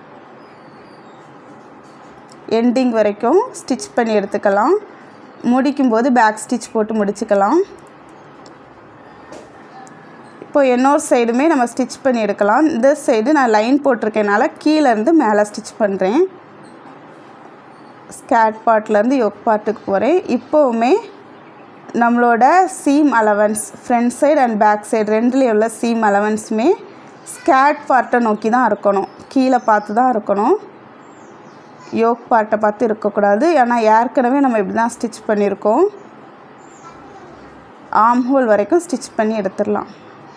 எண்டிங் வரைக்கும் ஸ்டிச் பண்ணி எடுத்துக்கலாம். முடிக்கும்போது பேக் ஸ்டிச் போட்டு முடிச்சுக்கலாம். இப்போ இன்னொரு சைடுமே நம்ம ஸ்டிச் பண்ணி எடுக்கலாம். இந்த சைடு நான் லைன் போட்டிருக்கனால கீழேருந்து மேலே ஸ்டிச் பண்ணுறேன். ஸ்கேட் பார்ட்லேருந்து யோக் பார்ட்டுக்கு போகிறேன். இப்போவுமே நம்மளோட seam allowance front side and back side ரெண்டுலேயும் உள்ள சீம் அலவன்ஸுமே ஸ்கேட் பார்ட்டை நோக்கி தான் இருக்கணும், கீழே பார்த்து தான் இருக்கணும். யோக் பார்ட்டை பார்த்து இருக்கக்கூடாது. ஏன்னா ஏற்கனவே நம்ம இப்படி தான் ஸ்டிச் பண்ணியிருக்கோம். ஆர்ம் ஹோல் வரைக்கும் ஸ்டிச் பண்ணி எடுத்துடலாம்.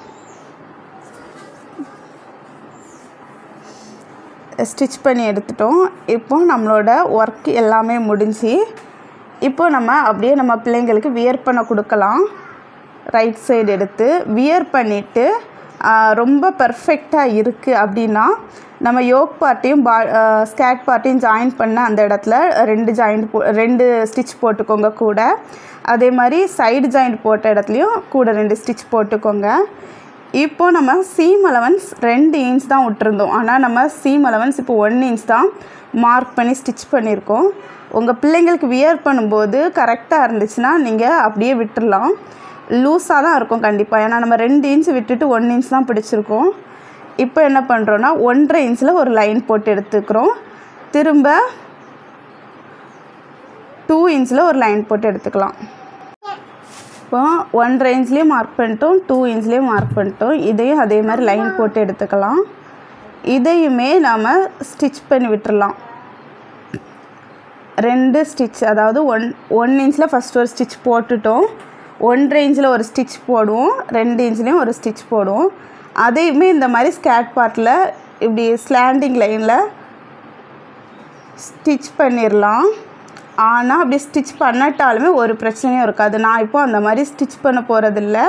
ஸ்டிச் பண்ணி எடுத்துட்டோம். இப்போ நம்மளோட ஒர்க் எல்லாமே முடிஞ்சு இப்போ நம்ம அப்படியே நம்ம பிள்ளைங்களுக்கு வியர் பண்ண கொடுக்கலாம். ரைட் சைடு எடுத்து வியர் பண்ணிவிட்டு ரொம்ப பர்ஃபெக்டாக இருக்குது அப்படின்னா நம்ம யோக் பார்ட்டையும் ஸ்கேட் பார்ட்டையும் ஜாயின் பண்ண அந்த இடத்துல 2 ஸ்டிச் போட்டுக்கோங்க கூட. அதே மாதிரி சைடு ஜாயிண்ட் போட்ட இடத்துலையும் கூட 2 ஸ்டிச் போட்டுக்கோங்க. இப்போது நம்ம சீம் அலவன்ஸ் 2 இன்ச் தான் விட்டுருந்தோம். ஆனால் நம்ம சீம் அலவன்ஸ் இப்போ 1 இன்ச் தான் மார்க் பண்ணி ஸ்டிச் பண்ணியிருக்கோம். உங்கள் பிள்ளைங்களுக்கு வியர் பண்ணும்போது கரெக்டாக இருந்துச்சுன்னா நீங்கள் அப்படியே விட்டுடலாம். லூஸாக தான் இருக்கும் கண்டிப்பாக. ஏன்னா நம்ம 2 இன்ச் விட்டுட்டு 1 இன்ச் தான் பிடிச்சிருக்கோம். இப்போ என்ன பண்ணுறோன்னா 1.5 இன்ச்சில் ஒரு லைன் போட்டு எடுத்துக்கிறோம். திரும்ப 2 இன்ச்சில் ஒரு லைன் போட்டு எடுத்துக்கலாம். இப்போ 1.5 இன்ச்லேயும் மார்க் பண்ணிட்டோம், 2 இன்ச்லேயும் மார்க் பண்ணிட்டோம். இதையும் அதே மாதிரி லைன் போட்டு எடுத்துக்கலாம். இதையுமே நாம் ஸ்டிச் பண்ணி விட்டுடலாம். 2 ஸ்டிச், அதாவது 1 இன்ச்சில் ஃபஸ்ட் ஒரு ஸ்டிச் போட்டுட்டோம். 1.5 இன்ச்சில் ஒரு ஸ்டிச் போடுவோம், 2 இன்ச்லேயும் ஒரு ஸ்டிச் போடுவோம். அதையுமே இந்த மாதிரி ஸ்கேட் பார்ட்டில் இப்படி ஸ்லாண்டிங் லைனில் ஸ்டிச் பண்ணிடலாம். ஆனால் அப்படி ஸ்டிச் பண்ணட்டாலுமே ஒரு பிரச்சனையும் இருக்காது. நான் இப்போது அந்த மாதிரி ஸ்டிச் பண்ண போகிறதில்ல.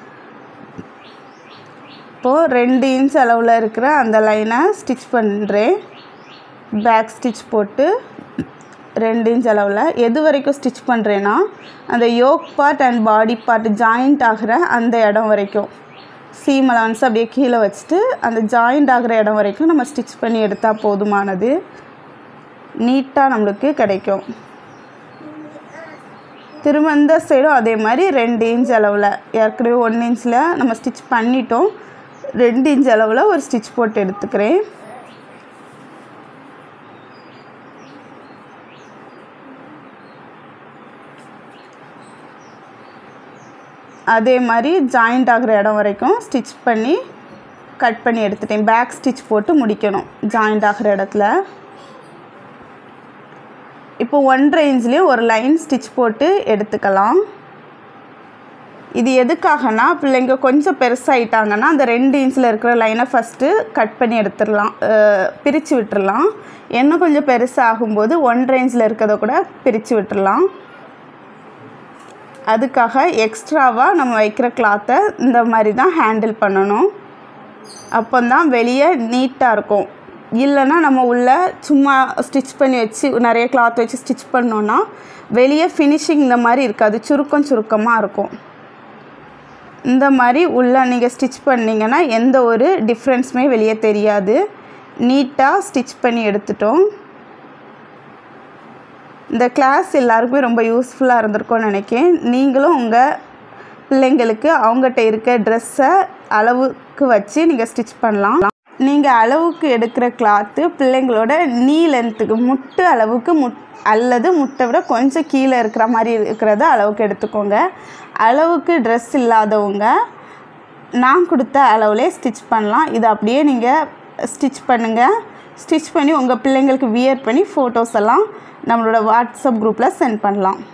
இப்போது 2 இன்ச் அளவில் இருக்கிற அந்த லைனை ஸ்டிச் பண்ணுறேன். பேக் ஸ்டிச் போட்டு 2 இன்ச் அளவில் எது வரைக்கும் ஸ்டிச் பண்ணுறேன்னா அந்த yoke part and body part joint ஆகிற அந்த இடம் வரைக்கும் சீம் அலவன்ஸ் அப்படியே கீழே வச்சுட்டு அந்த ஜாயிண்ட் ஆகிற இடம் வரைக்கும் நம்ம ஸ்டிச் பண்ணி எடுத்தால் போதுமானது. நீட்டாக நம்மளுக்கு கிடைக்கும். திரும்ப இந்த சைடும் அதே மாதிரி 2 இன்ச் அளவில், ஏற்கனவே 1 இன்ச்சில் நம்ம ஸ்டிச் பண்ணிட்டோம். 2 இன்ச் அளவில் ஒரு ஸ்டிச் போட்டு எடுத்துக்கிறேன். அதே மாதிரி ஜாயிண்ட் ஆகிற இடம் வரைக்கும் ஸ்டிச் பண்ணி கட் பண்ணி எடுத்துட்டேன். பேக் ஸ்டிச் போட்டு முடிக்கணும் ஜாயிண்ட் ஆகிற இடத்துல. இப்போ 1.5 இன்ச்லேயும் ஒரு லைன் ஸ்டிச் போட்டு எடுத்துக்கலாம். இது எதுக்காகனா பிள்ளைங்க கொஞ்சம் பெருசாகிட்டாங்கன்னா அந்த 2 இன்ச்சில் இருக்கிற லைனை ஃபஸ்ட்டு கட் பண்ணி எடுத்துடலாம், பிரித்து விட்டுடலாம். இன்னும் கொஞ்சம் பெருசாகும்போது 1.5 இன்ச்சில் இருக்கிறத கூட பிரித்து விட்டுடலாம். அதுக்காக எக்ஸ்ட்ராவாக நம்ம வைக்கிற கிளாத்தை இந்த மாதிரி தான் ஹேண்டில் பண்ணணும். அப்போ தான் வெளியே நீட்டாக இருக்கும். இல்லைன்னா நம்ம உள்ளே சும்மா ஸ்டிச் பண்ணி வச்சு நிறைய கிளாத் வச்சு ஸ்டிச் பண்ணோன்னா வெளியே ஃபினிஷிங் இந்த மாதிரி இருக்காது, சுருக்கமாக இருக்கும். இந்த மாதிரி உள்ளே நீங்கள் ஸ்டிச் பண்ணிங்கன்னா எந்த ஒரு டிஃப்ரென்ஸுமே வெளியே தெரியாது. நீட்டாக ஸ்டிச் பண்ணி எடுத்துட்டோம். இந்த கிளாஸ் எல்லாருக்குமே ரொம்ப யூஸ்ஃபுல்லாக இருந்திருக்கும்னு நினைக்கிறேன். நீங்களும் உங்கள் பிள்ளைங்களுக்கு அவங்ககிட்ட இருக்க ட்ரெஸ்ஸை அளவுக்கு வச்சு நீங்கள் ஸ்டிச் பண்ணலாம். நீங்கள் அளவுக்கு எடுக்கிற கிளாத்து பிள்ளைங்களோட நீ லென்த்துக்கு முட்டு அளவுக்கு அல்லது முட்டை விட கொஞ்சம் கீழே இருக்கிற மாதிரி இருக்கிறத அளவுக்கு எடுத்துக்கோங்க. அளவுக்கு ட்ரெஸ் இல்லாதவங்க நான் கொடுத்த அளவுலே ஸ்டிச் பண்ணலாம். இதை அப்படியே நீங்கள் ஸ்டிச் பண்ணுங்கள். ஸ்டிச் பண்ணி உங்கள் பிள்ளைங்களுக்கு வியர் பண்ணி ஃபோட்டோஸ் எல்லாம் நம்மளோட வாட்ஸ்அப் குரூப்பில் சென்ட் பண்ணலாம்.